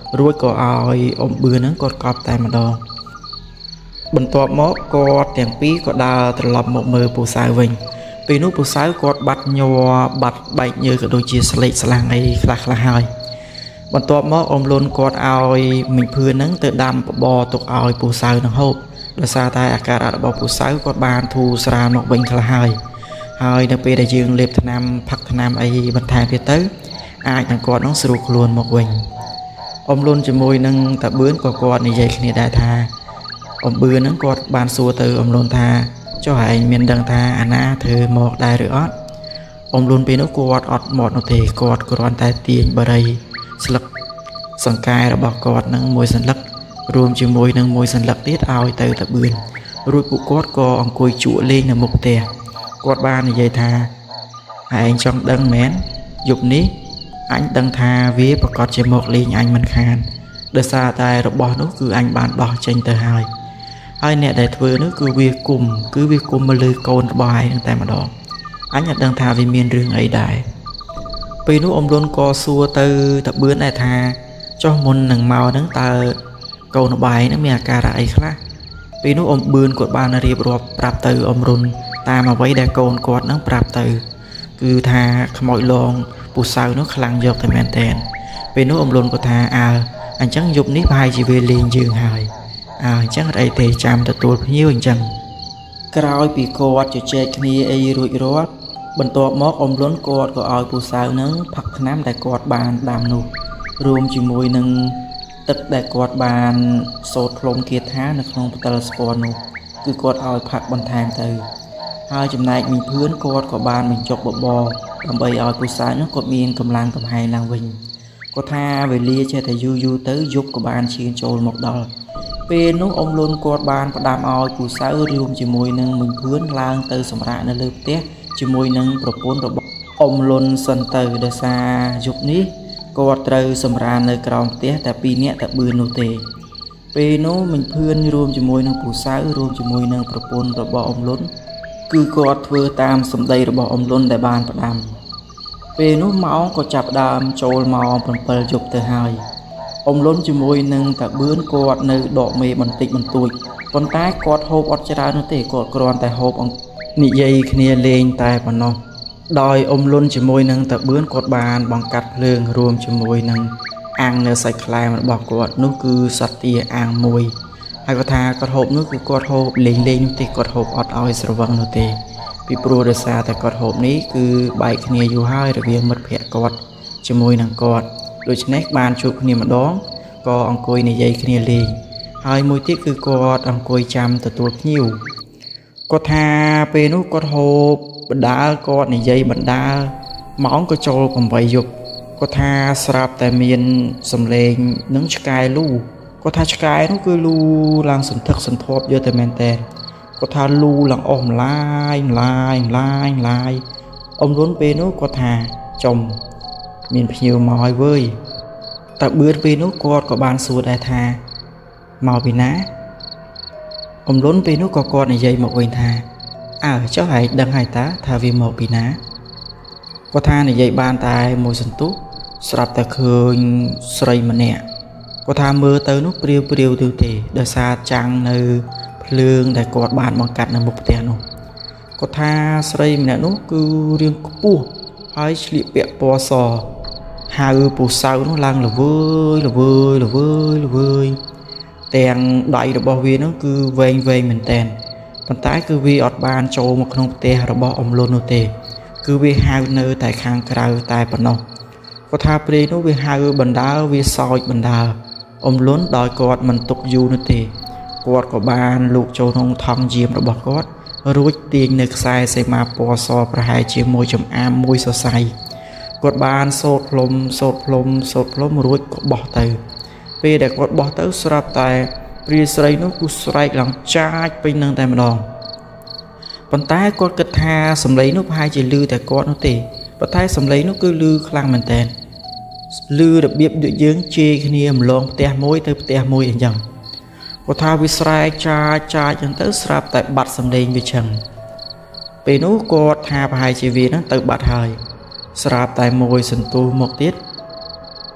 Speaker 1: រួចក៏ឲ្យអ៊ំបឿនហ្នឹងគាត់កប់តែម្ដងបន្ទាប់មកគាត់ទាំងពីរក៏ដើរត្រឡប់មកមើលពូសៅវិញពេលនោះពូសៅគាត់បាត់ញ័របាត់បែកញើសក៏ដូចជាស្លេកស្លាំងអីខ្លះខ្លះហើយបន្ទាប់មកអ៊ំលុនគាត់ឲ្យមិញភឿនហ្នឹងទៅដាំបបរទុកឲ្យពូសៅនឹងហូបដោយសារតែអាការៈរបស់ពូសៅគាត់បានធូរស្រាលមកវិញខ្លះហើយហើយនៅពេលដែលយើងលេបថ្នាំផឹកថ្នាំអីបន្ថែមទៀតទៅអាចនឹងគាត់នឹងស្រួលខ្លួនមកវិញអ៊ំលុនជាមួយនឹងតាបឿនក៏គាត់និយាយគ្នាដែរថាអ៊ំបឿនហ្នឹងគាត់បានសួរទៅអ៊ំលុនថាចុះឯងមានដឹងថាអាណាធ្វើមកដែរឬអត់អ៊ំលុនពេលនោះគាត់អត់មកនោះទេគាត់គ្រាន់តែទាញបារីស្លឹកសង្កែរបស់គាត់នឹងមួយសន្លឹករួមជាមួយនឹងមួយសន្លឹកទៀតឲ្យទៅតាបឿនរួចពួកគាត់ក៏អង្គុយជក់លេងនៅមុខផ្ទះគាត់បាននិយាយថាឯងចង់ដឹងមែនយប់នេះអញដឹងថាវាប្រកាសជាមកលេងអញមិនខានដោយសារតែរបស់នោះគឺអញបានដោះចេញទៅហើយហើយអ្នកដែលធ្វើនោះគឺវាគុំគឺវាគុំមកលើកូនរបស់ឯងនឹងតែម្ដងអញអត់ដឹងថាវាមានរឿងអីដែរពេលនោះអ៊ំលុនក៏សួរទៅតាបឿនដែរថាចុះមុននឹងមកហ្នឹងតើកូនរបស់ឯងហ្នឹងមានអាការៈអីខ្លះពេលនោះអ៊ំបឿនគាត់បានរៀបរាប់ប្រាប់ទៅអ៊ំរុនតាមអ្វីដែលកូនគាត់ហ្នឹងប្រាប់ទៅគឺថាខ្មោចលងពូសៅនោះខ្លាំងយកតែមែនតែនពេលនោះអ៊ំលុនគាត់ថាអើអញ្ចឹងយប់នេះប្រហែលជាវាលេងយើងហើយអើអញ្ចឹងអត់អីទេចាំទទួលភ្ញៀវអញ្ចឹងក្រោយពីគាត់ជជែកគ្នាអីរួចរាល់បន្ទាប់មកអ៊ំលុនគាត់ក៏ឲ្យពូសៅនឹងផឹកថ្នាំដែលគាត់បានដាំនោះរួមជាមួយនឹងទឹកដែលគាត់បានសូត្រផ្លុំគាថានៅក្នុងផ្តិលស្ពាន់នោះគឺគាត់ឲ្យផឹកបន្ថែមទៅហើយចំណែកមីភឿនគាត់ក៏បានបញ្ចុកបបរដើម្បីឲ្យពូសៅនោះគាត់មានកម្លាំងកំហែងឡើងវិញគាត់ថាវេលាចេះតែយូរយូរទៅយប់ក៏បានឈានចូលមកដល់ពេលនោះអ៊ំលុនគាត់បានផ្ដាំឲ្យពូសៅរួមជាមួយនឹងមីភឿនឡើងទៅសម្រាកនៅលើផ្ទះជាមួយនឹងប្រពន្ធរបស់អ៊ំលុនសិនទៅដោយសារយប់នេះគាត់ត្រូវសម្រាកនៅក្រោមផ្ទះតែពីរនាក់តែបឿននោះទេពេលនោះមីភឿនរួមជាមួយនឹងពូសៅរួមជាមួយនឹងប្រពន្ធរបស់អ៊ំលុនគឺគាត់ធ្វើតាមសម្ដីរបស់អ៊ំលុនដែលបានផ្ដាំពេលនោះម៉ោងក៏ចាប់ដើមចូលម៉ោង7យប់ទៅហើយអ៊ំលុនជាមួយនឹងតាបឿនគាត់នៅដកមេបន្តិចបន្តួចប៉ុន្តែគាត់ហូបអត់ច្រើននោះទេគាត់គ្រាន់តែហូបនិយាយគ្នាលេងតែប៉ុណ្ណោះដោយអ៊ំលុនជាមួយនឹងតាបឿនគាត់បានបង្កាត់ភ្លើងរួមជាមួយនឹងអាំងនៅសាច់ខ្លែមរបស់គាត់នោះគឺសត្វទាអាំងមួយហើយគាត់ថាគាត់ហូបនោះគឺគាត់ហូបលេងលេងនោះទេគាត់ហូបអត់ឲ្យស្រវឹងនោះទេពីព្រោះដោយសារតែគាត់ហូបនេះគឺបែកគ្នាយូរហើយរវាងមិត្តភក្តិគាត់ជាមួយនឹងគាត់ដូច្នេះបានជួបគ្នាម្ដងក៏អង្គុយនិយាយគ្នាលេងហើយមួយទៀតគឺគាត់អង្គុយចាំទទួលភ្ញៀវគាត់ថាពេលនោះគាត់ហូបបណ្ដាលគាត់និយាយបណ្ដាលម៉ោងក៏ចូលeightយប់គាត់ថាស្រាប់តែមានសំឡេងនឹងឆ្កែលូគាត់ថាឆ្កែនោះគឺលូឡើងសន្ធឹកសន្ធាប់យកតែមែនតើគាត់ថាលូឡើងអស់ម្លាយម្លាយម្លាយម្លាយអ៊ំលុនពេលនោះគាត់ថាចំមានភ្ញៀវមកហើយវើយតែបឿនពេលនោះគាត់ក៏បានសួរដែរថាមកពីណាអ៊ំលុនពេលនោះក៏គាត់និយាយមកវិញថាអើចុះឯងដឹងហើយតាថាវាមកពីណាគាត់ថានិយាយបានតែមួយសន្ទុះស្រាប់តែឃើញស្រីម្នាក់គាត់ថាមើលទៅនោះព្រាវព្រាវទៅទេដោយសារចាំងនៅភ្លើងដែលគាត់បានបង្កាត់នៅមុខផ្ទះនោះគាត់ថាស្រីម្នាក់នោះគឺរាងខ្ពស់ហើយឆ្លៀកពាក់ពណ៌សហៅពូសៅនោះឡើងល្វើយល្វើយល្វើយល្វើយទាំងដៃរបស់វានោះគឺវែងវែងមែនតែនប៉ុន្តែគឺវាអត់បានចូលមកក្នុងផ្ទះរបស់អ៊ំលុននោះទេគឺវាហៅនៅតែខាងក្រៅតែប៉ុណ្ណោះគាត់ថាព្រេងនោះវាហៅបណ្ដើវាសោចបណ្ដើអ៊ំលុនដោយគាត់មិនទុកយូរនោះទេគាត់ក៏បានលូកចូលក្នុងថង់យាមរបស់គាត់រួចទាញនៅខ្សែសីមាពណ៌សប្រហែលជាមួយចំអាមមួយសរសៃគាត់បានសូត្រផ្លុំសូត្រផ្លុំសូត្រផ្លុំរួចក៏បោះទៅពេលដែលគាត់បោះទៅស្រាប់តែព្រាស្រីនោះគឺស្រែកឡើងចាចពេញនឹងតែម្ដងប៉ុន្តែគាត់គិតថាសំឡេងនោះប្រហែលជាលឺតែគាត់នោះទេប៉ុន្តែសំឡេងនោះគឺលឺខ្លាំងមែនតើលឺរបៀបដូចយើងជេរគ្នាម្លងផ្ទះមួយទៅផ្ទះមួយអញ្ចឹងគាត់ថាវាស្រែកចាចចាចអញ្ចឹងទៅស្រាប់តែបាត់សំឡេងវាចឹងពេលនោះគាត់ថាប្រហែលជាវានឹងទៅបាត់ហើយស្រាប់តែមួយសន្ទុះមកទៀត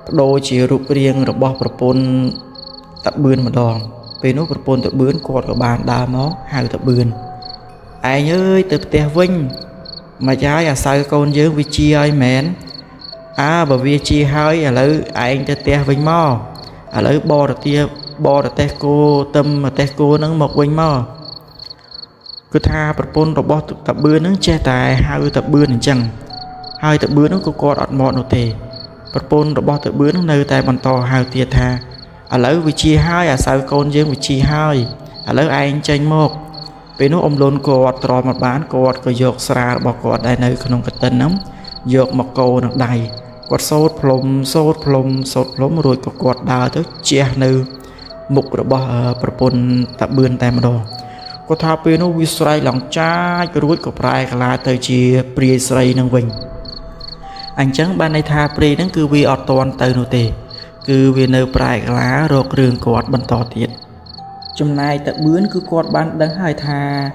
Speaker 1: đôi chỉ rụp riêng rồi bỏ propon tập bươn mà đòn về nó propon tập bươn quạt của bạn đa mó hai tập bươn ai ơi tập tè vinh mà trái à sao con dướng vị chi ơi mến à bởi vì chi hơi à lỡ anh tập tè vinh mò à lỡ bò được tia bò được tè cô tâm mà tè cô nó một vinh mò cứ tha propon rồi bỏ tập bươn nó che tài hai tập bươn chẳng hai tập bươn nó có quạt ọt mọt nó tề propon rồi bỏ tập bươn nó nơi tại bàn to hai tia tha à lỡ vị chi hai à sao con dướng vị chi hai à lỡ anh tranh một vì nó ôm luôn quạt trò mặt bán quạt có dọc xa bỏ quạt đây nơi không có tên lắm dọc một câu nặng đầy quạt sốt plum sốt plum sốt plum rồi có quạt đào tới che nơi mục rồi bỏ propon tập bươn tại mà đồ có thao vì nó vi sray lòng trái cái ruột của prai là tới chia pri sray năng vinh anh chẳng ban này tha pri nó cứ vi ọt toàn từ nô tề cứ vì nơi prai lá rồi rừng quạt bắn to tiệt trong này tập bướn cứ quạt ban đắng hai tha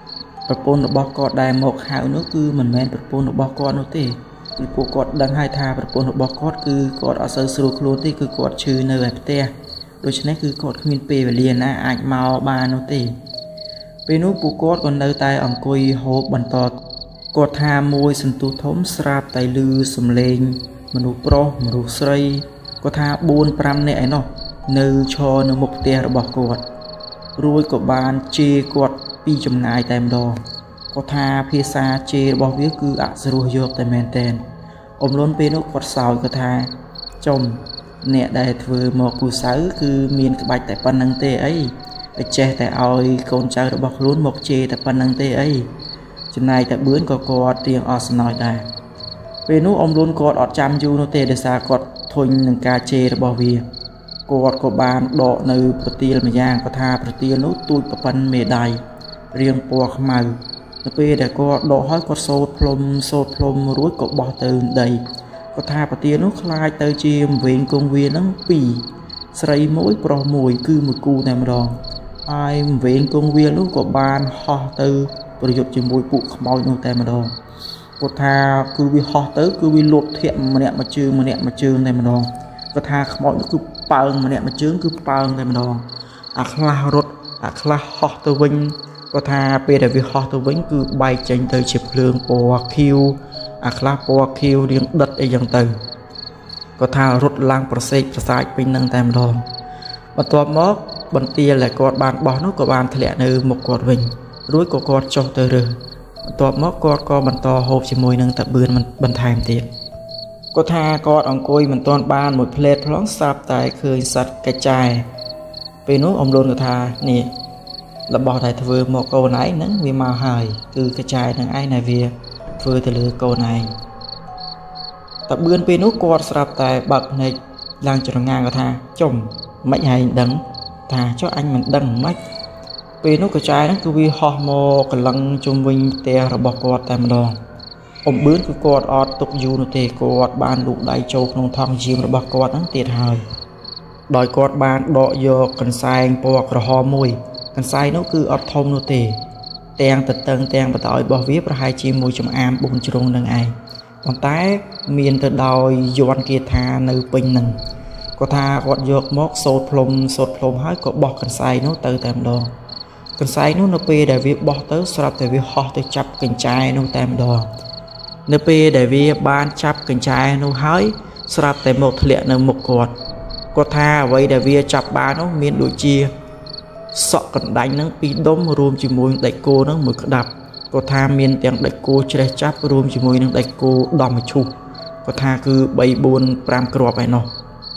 Speaker 1: propon nó bỏ quạt đài một hào nó cứ mình men propon nó bỏ quạt nô tề cứ quạt đắng hai tha propon nó bỏ quạt cứ quạt ở sơ sơ luôn thì cứ quạt trừ nơi đẹp te đôi chân này cứ quạt miền pe và liền á ảnh màu ba nô tề về nút bù quạt còn nơi tai ẩm cùi hộp bắn to quạt tha môi sân tu thốn srap tay lư sầm lên manu pro manu sray quạt tha buôn pram nè nó nơi cho nó mục te bỏ quạt rồi của bàn chê quạt pi chấm ngài tem đo quạt tha phía xa chê bỏ viết cứ ạ rồi dọc tại men ten ôm luôn về nút quạt sào quạt tha chồng nè đại thừa một cú sáu cứ miền cái bạch tại pan năng tê ấy che tại oi con trai đã bọc luôn một chê tại pan năng tê ấy trên này tại bướn có quạt tiếng Arsenal đây về nút ông luôn quạt ở trăm du nó tê để xa quạt thôi nâng ca chê đã bỏ về quạt của bàn đọ nơi protein mà giang có tha protein nút tui của pan mề đầy riêng quạt màu nó về để quạt đọ hói quạt sốt plum sốt plum rúi của bỏ từ đầy có tha protein nút khai tới chiêm về công viên nó pì sấy mỗi pro mùi cứ một cu này mà đòn ai về công viên lúc của bàn ho từประโยชน์จะมวยปุขโมยนู่นแต่มาดองก็ทาคือวิหอเตอร์คือวิหลุดเทียมมาเนี่ยมาจืงมาเนี่ยมาจืงแต่มาดองก็ทาขโมยคือเปิงมาเนี่ยมาจืงคือเปิงแต่มาดองอัคลารถอัคลาหอเตอร์วิงก็ทาเป็นแต่วิหอเตอร์วิงคือใบจังเตอร์เฉียบเรืองปอคิวอัคลาปอคิวเรียงดัดไอยังเตอร์ก็ทารถล่างประเสริฐประสายเป็นนั่งแต่มาดองบรรทบมอกบรรเตียแหละกอดบานบ่อนุกบานทะเลในหมกกอดวิงรู้ก็กอดจงเตอร์ตัวมอกกอดก็บรรทอโฮบชิมวยนึงตะเบือนมันบรรทายมันตีก็ทากอดองกุยมันตอนบานหมดเพลทพร้องสับตายเคยสัตว์กระจายไปนู้อมโดนก็ทานี่ระบอดไทยทเวอร์หมอกโกนไอ้นั้นมีมาหายคือกระจายทางไอ้นายเวียเฟือทะเลโกนไอ้ตะเบือนไปนู้กอดสับตายบักในลางจุดงานก็ทาจมไม่ให้ดังทาcho anh mìnhดังไม่vì nó cái trái nó cứ vi ho mò cái lăng chung vinh tè rồi bỏ quạt tại mà đòn ông bướn cái quạt ọt tục du nó tè quạt ban đủ đại châu không thang chim rồi bỏ quạt nó tiệt hời đòi quạt ban đọ vô cần sai bỏ rồi ho mùi cần sai nó cứ ọt thông nó tè tèng tật tầng tèng và tỏi bỏ viết ra hai chim mùi trong am bùn chung nâng ai còn tái miền từ đòi doan kia tha nơi pin nâng có tha quạt vô móc sốt plum sốt plum hết có bỏ cần sai nó từ tại mà đòn cần sai nó nó pe để việc bỏ tới sập để việc họ tới chắp cần trai nó tam đò nó pe để việc ban chắp cần trai nó hái sập tại một lệ nó một quạt có tha vậy để việc chắp ba nó miền đối chia sọ cần đánh nó pi đốm rùm chỉ mùi đại cô nó mới đập có tha miền tiếng đại cô chơi chắp rùm chỉ mùi nó đại cô đòn một chu có tha cứ bay buồn pram cọp này nó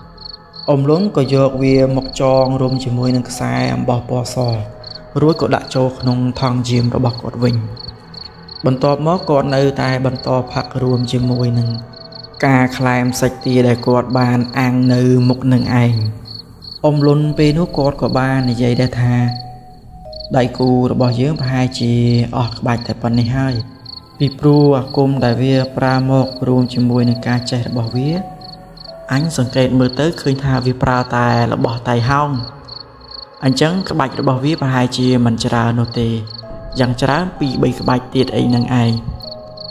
Speaker 1: ông lớn có dược vì một tròn rùm chỉ mùi nó sai bỏ bỏ sòรู้ก็ดักโจขนมทองจิมระบอกกดวิ่งบรรทบมอกดในตายบรรทบผักรวมจิมมวยหนึ่งกาคลายสักตีได้กดบานอ่างในมุกหนึ่งไออมลุนไปนุกดกับบ้านในใจได้ทาได้กูระบอกเยอะพายจีออกบาดแต่ปันในให้ปีปลัวกุมได้เวียปลาหมกรวมจิมมวยในการใจระบอกเวียอันสังเกตมือเต๋อเคยทาวิปลาตายระบอกไตห้องอันจังกระบาดระบอบวิปหายจีมันจะราโนเตยังจะร้านปีใบกระบาดติดไอ้นางไอไป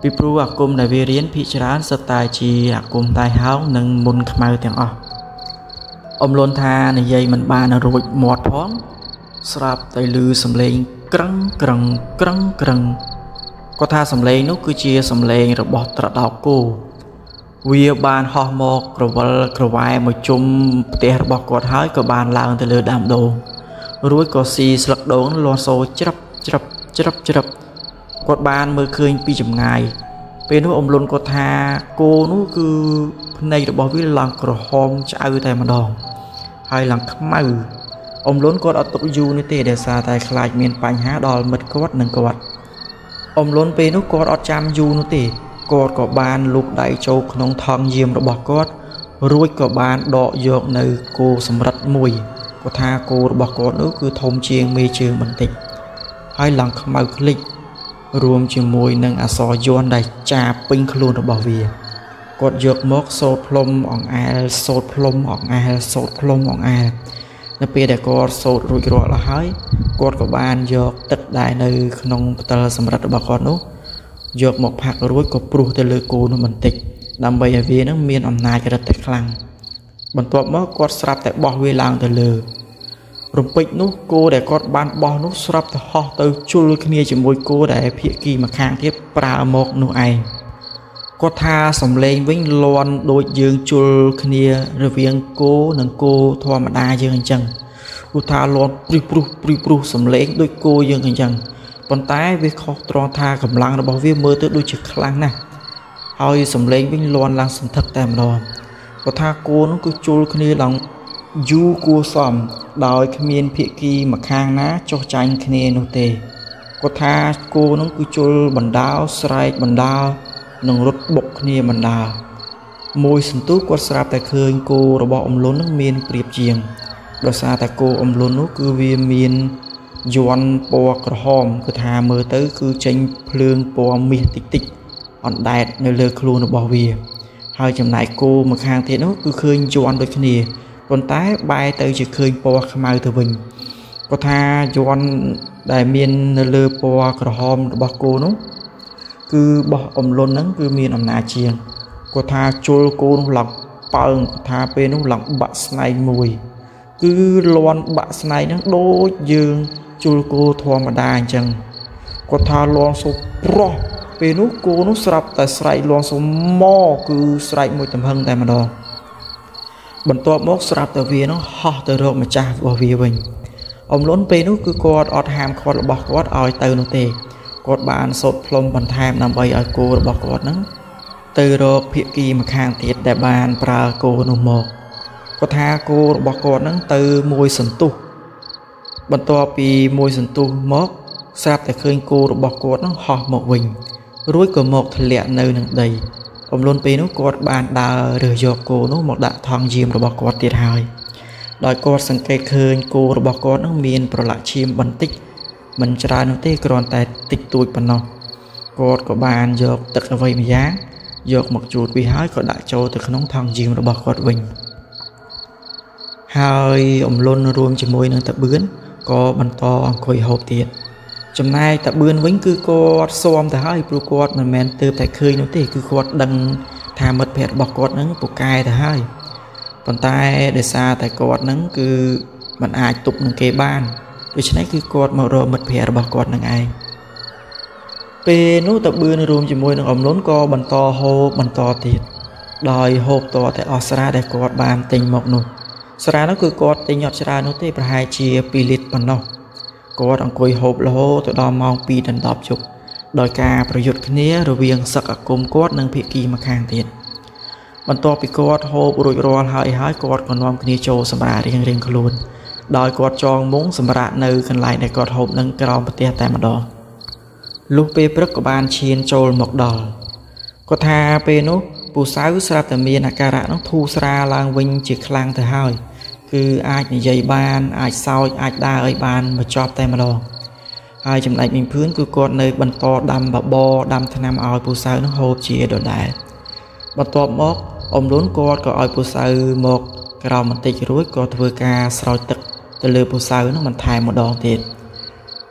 Speaker 1: ពីព្រោះអាគមដែលវារៀនភាគច្រើនសុទ្ធតែជាអាគមតែហោងនិងមុនខ្មៅទាំងអស់អមលន់ថានិយាយមិនបានរួចមាត់ផងស្រាប់តែឮសំឡេងក្រឹងក្រឹងក្រឹងក្រឹងគាត់ថាសំឡេងនោះគឺជាសំឡេងរបស់ត្រដោកគោវាបានហោះមកក្រវិលក្រវ៉ែមកជុំផ្ទះរបស់គាត់ហើយក៏បានឡើងទៅលើដើមដូងរួចក៏ស៊ីស្លឹកដូងលាន់សូរច្រាប់ច្រាប់ច្រាប់ច្រាប់គាត់បានមើលឃើញពីចម្ងាយពេលនោះអមលន់គាត់ថាគោនោះគឺភ្នែករបស់វាឡើងក្រហមឆ្អៅតែម្ដងហើយឡើងខ្មៅអមលន់គាត់អត់ទុកយូរនេះទេដោយសារតែខ្លាចមានបញ្ហាដល់មិត្តគាត់និងគាត់អមលន់ពេលនោះគាត់អត់ចាំយូរនោះទេគាត់ក៏បានលូកដៃចូលក្នុងថង់យាមរបស់គាត់រួចក៏បានដកយកនៅគោសម្រិតមួយគាត់ថាគោរបស់គាត់នោះគឺធំជាងមេជើងបន្តិចហើយឡើងខ្មៅខ្លេចរួមជាមួយនឹងអសរយ័ន្តដែលចាពេញខ្លួនរបស់វាគាត់យកមកសូត្រផ្លុំអង្អែលសូត្រផ្លុំអង្អែលសូត្រផ្លុំអង្អែលនៅពេលដែលគាត់សូត្ររួចរាល់ហើយគាត់ក៏បានយកទឹកដែលនៅក្នុងផ្តិលសម្រិតរបស់គាត់នោះយកមកផាក់រួចក៏ព្រុសទៅលើគោនោះបន្តិចដើម្បីឲ្យវានឹងមានអំណាចរឹតតែខ្លាំងបន្ទាប់មកគាត់ស្រាប់តែបោះវាឡើងទៅលើរំពេចនោះគោដែលគាត់បានបោះនោះស្រាប់តែហោះទៅជុលគ្នាជាមួយគោដែលភាគីម្ខាងទៀតប្រើមកនោះឯងគាត់ថាសំឡេងវិញលាន់ដូចយើងជុលគ្នារវាងគោនិងគោធម្មតាយើងអញ្ចឹងគាត់ថាលាន់ព្រិះព្រុសព្រិះព្រុសសំឡេងដូចគោយើងអញ្ចឹងប៉ុន្តែវាខុសត្រង់ថាកម្លាំងរបស់វាមើលទៅដូចជាខ្លាំងណាស់ហើយសំឡេងវិញលាន់ឡើងសន្ធឹកតែម្ដងគាត់ថាគោនោះគឺជុលគ្នាឡើងយូរគួរសមដោយគ្មានភាគីម្ខាងណាចុះចាញ់គ្នានោះទេគាត់ថាគោនោះគឺជុលបណ្ដាលស្រែកបណ្ដាលនិងរត់បុកគ្នាបណ្ដាលមួយសន្ទុះគាត់ស្រាប់តែឃើញគោរបស់អមលន់នឹងមានប្រៀបជាងដោយសារតែគោអមលន់នោះគឺវាមានយ័ន្តពណ៌ក្រហមគឺថាមើលទៅគឺចេញភ្លើងពណ៌មាសតិចតិចអណ្ដែតនៅលើខ្លួនរបស់វាហើយចំណែកគោម្ខាងទៀតនោះគឺឃើញយ័ន្តដូចគ្នាប៉ុន្តែបែរទៅជាឃើញពណ៌ខ្មៅទៅវិញគាត់ថាយ័ន្តដែលមាននៅលើពណ៌ក្រហមរបស់គោនោះគឺបោះអមលន់ហ្នឹងគឺមានអំណាចជាងគាត់ថាជុលគោនោះឡើងប៉ើងគាត់ថាពេលនោះឡើងបាក់ស្នែងមួយគឺលាន់បាក់ស្នែងហ្នឹងដូចយើងជុលគោធម្មតាអញ្ចឹងគាត់ថាលាន់សូប្រោះពេលនោះគោនោះស្រាប់តែស្រែកលាន់សូមកគឺស្រែកមួយទំហឹងតែម្ដងបន្ទាប់មកស្រាប់តែវានោះហោះទៅរកម្ចាស់របស់វាវិញអមលន់ពេលនោះគឺគាត់អត់ហាមឃាត់របស់គាត់ឲ្យទៅនោះទេគាត់បានសូត្រផ្លុំបន្ថែមដើម្បីឲ្យគោរបស់គាត់ហ្នឹងទៅរកភាគីម្ខាងទៀតដែលបានប្រើគោនោះមកគាត់ថាគោរបស់គាត់ហ្នឹងទៅមួយសន្ទុះបន្ទាប់ពីមួយសន្ទុះមកស្រាប់តែឃើញគោរបស់គាត់ហ្នឹងហោះមកវិញរួចក៏មកធ្លាក់នៅនឹងដីអមលន់ពេលនោះគាត់បានដើររើសយកគោនោះមកដាក់ថង់យាមរបស់គាត់ទៀតហើយដោយគាត់សង្កេតឃើញគោរបស់គាត់ហ្នឹងមានប្រឡាក់ឈាមបន្តិចមិនច្រើននោះទេគ្រាន់តែតិចតួចប៉ុណ្ណោះគាត់ក៏បានយកទឹកអ្វីម្យ៉ាងយកមកជូតវាហើយក៏ដាក់ចូលទៅក្នុងថង់យាមរបស់គាត់វិញហើយអមលន់រួមជាមួយនឹងតាបឿនក៏បន្តអង្គុយហូបទៀតចំណែកតាបឿនវិញគឺគាត់ស៊ាំទៅហើយព្រោះគាត់មិនមែនទើបតែឃើញនោះទេគឺគាត់ដឹងថាមិត្តភក្តិរបស់គាត់ហ្នឹងពូកែទៅហើយប៉ុន្តែដោយសារតែគាត់ហ្នឹងគឺមិនអាចទប់នឹងគេបានដូច្នេះគឺគាត់មករកមិត្តភក្តិរបស់គាត់នឹងឯងពេលនោះតាបឿនរួមជាមួយនឹងអមលន់ក៏បន្តហូបបន្តទៀតដោយហូបតតែអស់ស្រាដែលគាត់បានទិញមកនោះស្រានោះគឺគាត់ទិញអត់ច្រើននោះទេប្រហែលជាពីរលីត្រប៉ុណ្ណោះគាត់អង្គុយហូបរហូតទៅដល់ម៉ោងពីរដល់ដប់យប់ដោយការប្រយុទ្ធគ្នារវាងសឹកអាគមគាត់និងភាគីម្ខាងទៀតបន្ទាប់ពីគាត់ហូបរួចរាល់ហើយហើយគាត់ក៏នាំគ្នាចូលសម្រាករៀងៗខ្លួនដោយគាត់ចងមុងសម្រាកនៅកន្លែងដែលគាត់ហូបនឹងក្រោមផ្ទះតែម្ដងលុះពេលព្រឹកក៏បានឈានចូលមកដល់គាត់ថាពេលនោះពូសៅស្រាប់តែមានអាការៈនោះធូរស្រាលឡើងវិញជាខ្លាំងទៅហើយគឺអាចនិយាយបានអាចសើចអាចដើរឲ្យបានមកចប់តែម្ដងហើយចំណែកមីងភឿនគឺគាត់នៅបន្តដាំបបរដាំថ្នាំឲ្យពូសៅនោះហូបជាដដែលបន្ទាប់មកអមលន់គាត់ក៏ឲ្យពូសៅមកក្រោមបន្តិចរួចក៏ធ្វើការស្រោចទឹកទៅលើពូសៅនោះបន្ថែមម្ដងទៀត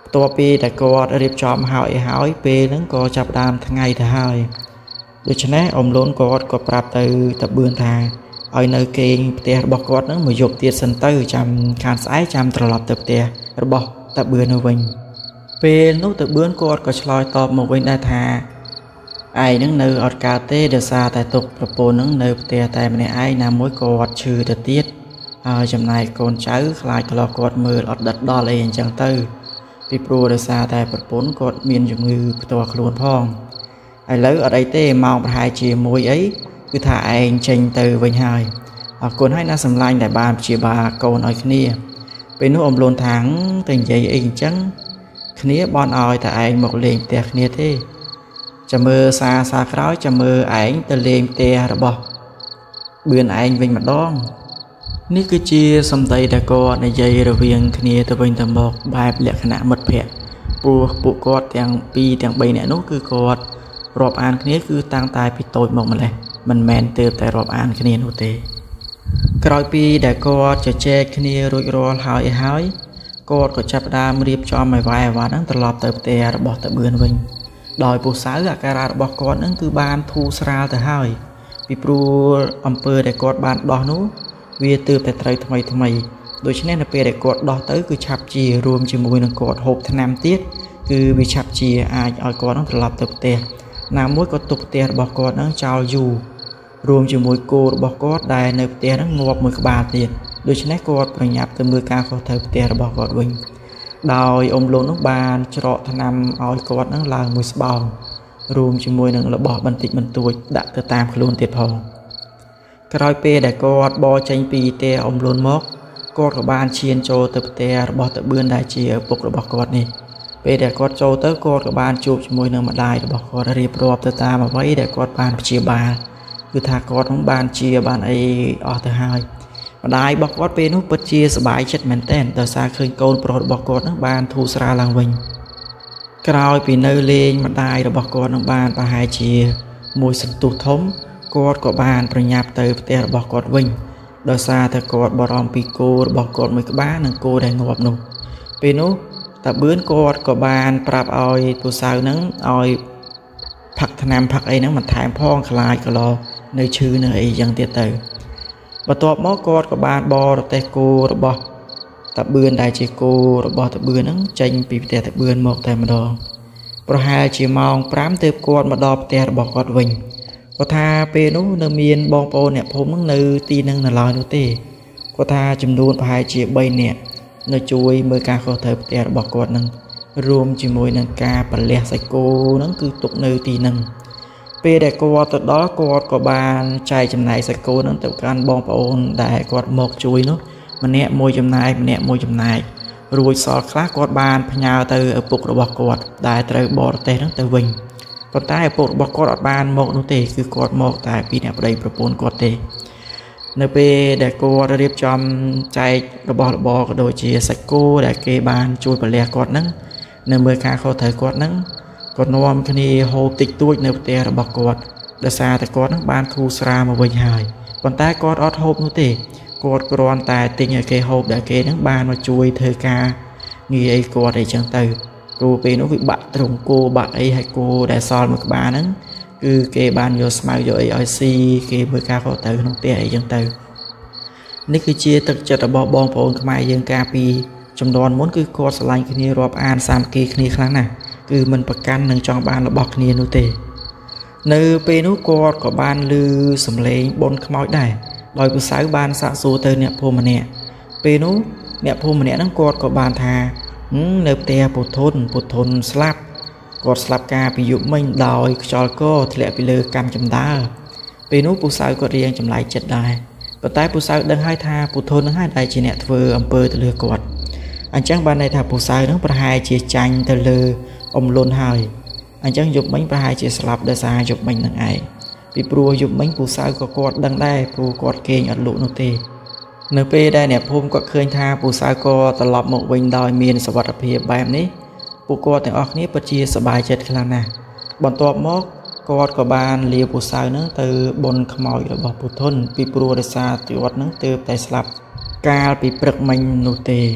Speaker 1: ตัวปีแต่ก็เรียบจอมหายหายปีนั้นก็จับดามทั้งไงทั้งหายโดยฉะนั้นอมล้นก็ก็ปรับตือตะเบือนทางเอาในเกงเตะบอกก็นั้นมาหยบเตียสันเตอร์จำการสายจำตลอดตะเตะระบอกตะเบือนเอาไว้เป็นนู้ตะเบือนก็ก็ชลอยตอบมาไว้ได้ทาไอ้นังเนออดกาเต้เดซาแต่ตกประโปนังเนอเตะแต่ในไอ้นำมวยกอดชื่อตะเตียดจำนายโกนเช้าคลายกลอกอดมืออดดัดดอเลยจังเตอร์ปีโปรเดซาแต่ประปนกอดเมียนอยู่มือตัวครูนพ่องไอ้เลืออะไรเต้มองประหายเชียมวยấyคือถ่ายเชิงtừ với haiคนให้น่าสำลังแต่บานเชียบาโกนอ้อยขี้เป็นนุ่มลนถังแต่งใจเองจังขี้บอลอ้อยแต่ไอ้หมกเลงแต่ขี้เท่จะมือซาซาคล้อยจะมือไอ้แต่เลงแต่ระบอกเบื่อไอ้วิ่งมาดองนี่คือเชียสมใจแต่ก็ในใจระเวียงขี้ตะเป็นตะบอกแบบเละขณะหมดแผลปูปูกอดแต่งปีแต่งใบเนี่ยนู้คือกอดรอบอ่านขี้คือตั้งตายปิดโตยหมกมาเลยมันแมนเติมแต่รอบอ่านขี้นูเตกรอยปีแต่ก็จะแจกขี้รุยรอหายหายก็ก็จับดามเรียบจอมไม่ไหวว่านั่งตลอดเติมแต่ระบอกตะเบือนวิ่งดอยปูสาวกับการระบอกกอดนั่นคือบานทูสราแต่หายปีปลูอำเภอแต่กอดบานดอกนู้เวียเติมแต่ไตรทำไมทำไมโดยเฉพาะในเปรแต่กอดดอกเต๋อคือฉับจีรวมจีมวยนังกอดหกธนามเตี้ยคือวิฉับจีอาเอากอดนั่งตลอดเติมแต่นามวยก็ตกเตียบอกกอดนั่งเจ้าอยู่รวมจมวยโกบอกกอดได้ในเตียนั่งงอบมือกบาเตียโดยเฉพาะกอดประหยัดแต่มือการเขาเถิดเตียบอกกอดวิ่งดาวอมโลนนักบานจรอธนำเอากอดนั่งลางมือสบองรวมจมวยนั่งระบอกบันติดมันตัวดักเตตามขลุ่นเตียพองกระไรเปได้กอดบอใจปีเตียอมโลนมกกอดกับบานเชียนโจเตเตียบอกตะเบือนได้เชียปกระบอกกอดนี่เปแต่กอดโจเตอร์กอดกับบานจูบจมวยนั่งมาได้บอกกอดเรียบรอบเตตามมาไว้แต่กอดบานเชียบาคือทากอดของบานเชียบานไอออเตอร์ไฮมาได้บอกกอดเป็นนุปเชียสบายเช็ดแมนเต้นแต่ซาเคยโกนโปรดบอกกอดนักบานทูสราลังวิงกรอยปีเนอเลงมาได้บอกกอดนักบานปะหายเชียมวยสันตุทมกอดกับบานประหยัดเติมเตะบอกกอดวิงโดยซาแต่กอดบอรอมปีโกบอกกอดมือกบ้านนังโกได้งบนุเป็นนุแต่เบื้องกอดกับบานปรับเอาตัวสาวนั้นเอาผักธนามผักไอ้นั้นมันถ่ายพ่องคลายก็รอในชื่อในยังเตี้ยเตอร์บัตัวมอกอดกับบานบอแต่โกระบอตะเบือนได้เจโกระบอตะเบือนนั้นใจปีแต่ตะเบือนหมกแต่มาดองประหารจีมองพรามเติบกอดมาดอบแต่บอกกอดวิ่งก็ทาเปนุเนเมียนบองโปเนี่ยผมนั่งในตีนั่งนลอยนุเต้ก็ทาจำนวนประหารจีใบเนี่ยในช่วยเมื่อการเขาเติบแต่บอกกอดนั่งรวมจีมวยนังกาปะเลียใส่โกนั่นคือตกในตีนั่งเปแต่กอดตัดดอกอดกับบานใจจำนายใส่โกนั่นแต่การบองโปนได้กอดหมกช่วยเนาะมันเนี่ยมวยจำนายมันเนี่ยมวยจำนายรวยสอดคลากอดบานพญาเตอร์ปุกระบอกกอดได้เตอร์บอดเตะทั้งเตอร์วิ่งตอนใต้ปุกระบอกกอดบานหมกนุเตคือกอดหมกแต่ปีเนี่ยประเดี๋ยวประปนกอดเตในเปแต่กอดเรียบจำใจระบอกระบอกโดยเชียใส่โกได้เกบานช่วยปะเลียกอดนั่งในเมื่อการเขาเถอะกอดนั่งกอดนวมคณีโฮติดตัวในเตะระบอกกอดดาซาแต่กอดนั่งบานทูสรามาไว้หายตอนใต้กอดออดโฮนุเตกอดกรอนแต่ติงไอเกโฮบได้เกนั่งบานมาช่วยเธอกางีไอกอดไอจังเตอกูเป็นนุวิบัตตรงกูบัตไอให้กูได้ซอนมือกบานนั้นคือเกบานโยสมาโยไอไอซีเกเมื่อการเขาเถอะน้องเตะไอจังเตอนี่คือเชียตึกจัดระบอบองโผล่ขมายยังกาปีจำนวนม้วนคือกอดสลายคณีรอบอ่านสามกีคณีครั้งน่ะคือมันประกันหนึ่งจองบานระบอกคณีนุเตในเปนุกอดกับบานลือสำเร็จบนขมอยได้โดยผู้สาวบานสะสูเตอเนี่ยพูมันเนี่ยเปนุเนี่ยพูมันเนี่ยนั่งกอดกับบานทาเนบเตะปุทนปุทนสลับกอดสลับกาไปยุบไม่ดอยจอลก็ทะเลไปเลยกำจำดาเปนุผู้สาวก็เรียงจำลายเจ็ดได้ปัจจัยผู้สาวดังให้ทาปุทนดังให้ได้จีเนตเวอร์อำเภอตะเลือกอดอันจังบานในทาผู้สาวนั้นประหายเจียจังตะเลืออมลนหายอันจังยุบไม่ประหายเจียสลับเดซายุบไม่นังไอปีปลัวยุบไม่ผู้สาวก็กอดดังได้ผู้กอดเกงอัดลุโนเตเนเปได้เนี่ยพุ่มก็เคยทาผู้สาวก็ตลบหมกวิงดอยเมียนสวัสดิภาพแบบนี้ผู้กอดแต่ออกนี้ปจีสบายเจ็ดขนาดน่ะบนตัวมอกกอดกับบานเลียวผู้สาวนั้นเตอบนขมอยระบบผู้ทนปีปลัวเดซาติวัดนั้นเตอแต่สลับกาลปีปรึกมันโนเต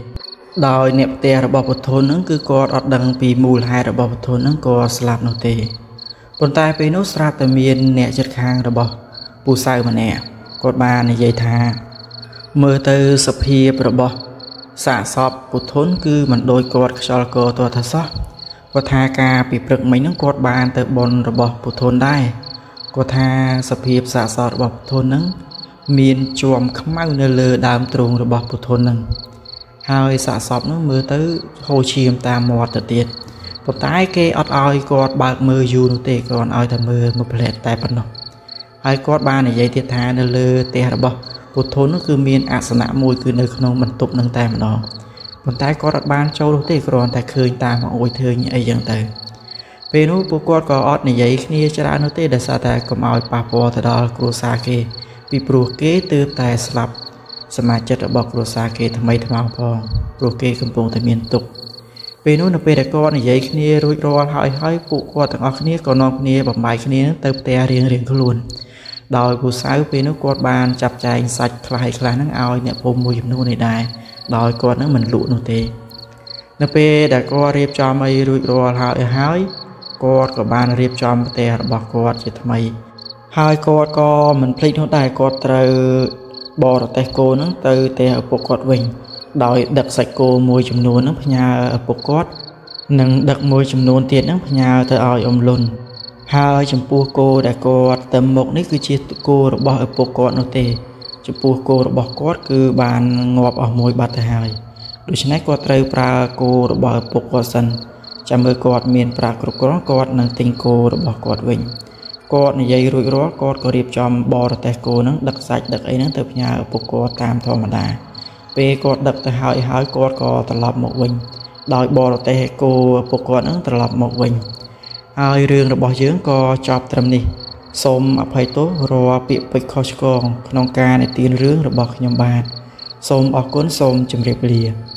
Speaker 1: ដោយអ្នកផ្ទះរបស់ពុទ្ធនឹងគឺគាត់អត់ដឹងពីមូលហេតុរបស់ពុទ្ធនឹងក៏ស្លាប់នោះទេប៉ុន្តែពេលនោះស្រាប់តែមានអ្នកជិតខាងរបស់ពូសៅម្នាក់គាត់បាននិយាយថាមើលទៅសភាពរបស់សាកសពពុទ្ធនគឺមិនដូចគាត់ខ្យល់កតថាសោះគាត់ថាការពីព្រឹកមិញហ្នឹងគាត់បានទៅបនរបស់ពុទ្ធនដែរគាត់ថាសភាពសាកសពរបស់ពុទ្ធនហ្នឹងមានជួមខ្មៅនៅលើដើមទ្រូងរបស់ពុទ្ធនហ្នឹងហើយសាកសពនោះមើលទៅហូរឈាមតាមមាត់ទៅទៀតប៉ុន្តែគេអត់ឲ្យគាត់បើកមើលយូរនោះទេគ្រាន់ឲ្យតែមើលមួយផ្លែតតែប៉ុណ្ណោះហើយគាត់បាននិយាយទៀតថានៅលើផ្ទះរបស់ពុទ្ធនោះគឺមានអាសនៈមួយគឺនៅក្នុងបន្ទប់នឹងតែម្ដងប៉ុន្តែគាត់អត់បានចូលនោះទេគ្រាន់តែឃើញតាមអួយធើញអីចឹងទៅពេលនោះពួកគាត់ក៏អត់និយាយគ្នាច្រើននោះទេដោយសារតែកុំឲ្យប៉ះពាល់ទៅដល់គ្រួសារគេពីព្រោះគេទើបតែស្លាប់សមាជិករបស់គ្រួសារគេថ្មីថ្មោងផងព្រោះគេកំពុងតែមានទុក្ខពេលនោះនៅពេលដែលគាត់និយាយគ្នារួចរាល់ហើយហើយពួកគាត់ទាំងអស់គ្នាក៏នាំគ្នាបំបាយគ្នាទៅផ្ទះរៀងរៀងខ្លួនដោយពូសៅពេលនោះគាត់បានចាប់ចែងសាច់ខ្លះខ្លះហ្នឹងឲ្យអ្នកភូមិមួយចំនួននេះដែរដោយគាត់នឹងមិនលក់នោះទេនៅពេលដែលគាត់រៀបចំអីរួចរាល់ហើយហើយគាត់ក៏បានរៀបចំផ្ទះរបស់គាត់ជាថ្មីហើយគាត់ក៏មិនភ្លេចនោះដែរគាត់ត្រូវបរទេសគោហ្នឹងទៅផ្ទះឪពុកគាត់វិញដោយដឹកសាច់គោមួយចំនួនហ្នឹងផ្ញើឪពុកគាត់និងដឹកមួយចំនួនទៀតហ្នឹងផ្ញើទៅឲ្យអ៊ំលុនហើយចំពោះគោដែលគាត់ទៅមុខនេះគឺជាគោរបស់ឪពុកគាត់នោះទេចំពោះគោរបស់គាត់គឺបានងាប់អស់មួយបាត់ទៅហើយដូច្នេះគាត់ត្រូវប្រើគោរបស់ឪពុកគាត់សិនចាំមើលគាត់មានប្រាក់គ្រប់គ្រាន់គាត់នឹងទិញគោរបស់គាត់វិញគាត់និយាយរួចរាល់គាត់ក៏រៀបចំបរទេសគោហ្នឹងដឹកសាច់ដឹកអីហ្នឹងទៅផ្ញើឪពុកគាត់តាមធម្មតាពេលគាត់ដឹកទៅហើយហើយគាត់ក៏ត្រឡប់មកវិញដោយបរទេសគោឪពុកគាត់ហ្នឹងត្រឡប់មកវិញហើយរឿងរបស់យើងក៏ចប់ត្រឹមនេះសូមអភ័យទោសរាល់ពាក្យពេចន៍ខុសឆ្គងក្នុងការនិទានរឿងរបស់ខ្ញុំបាទសូមអរគុណសូមជម្រាបលា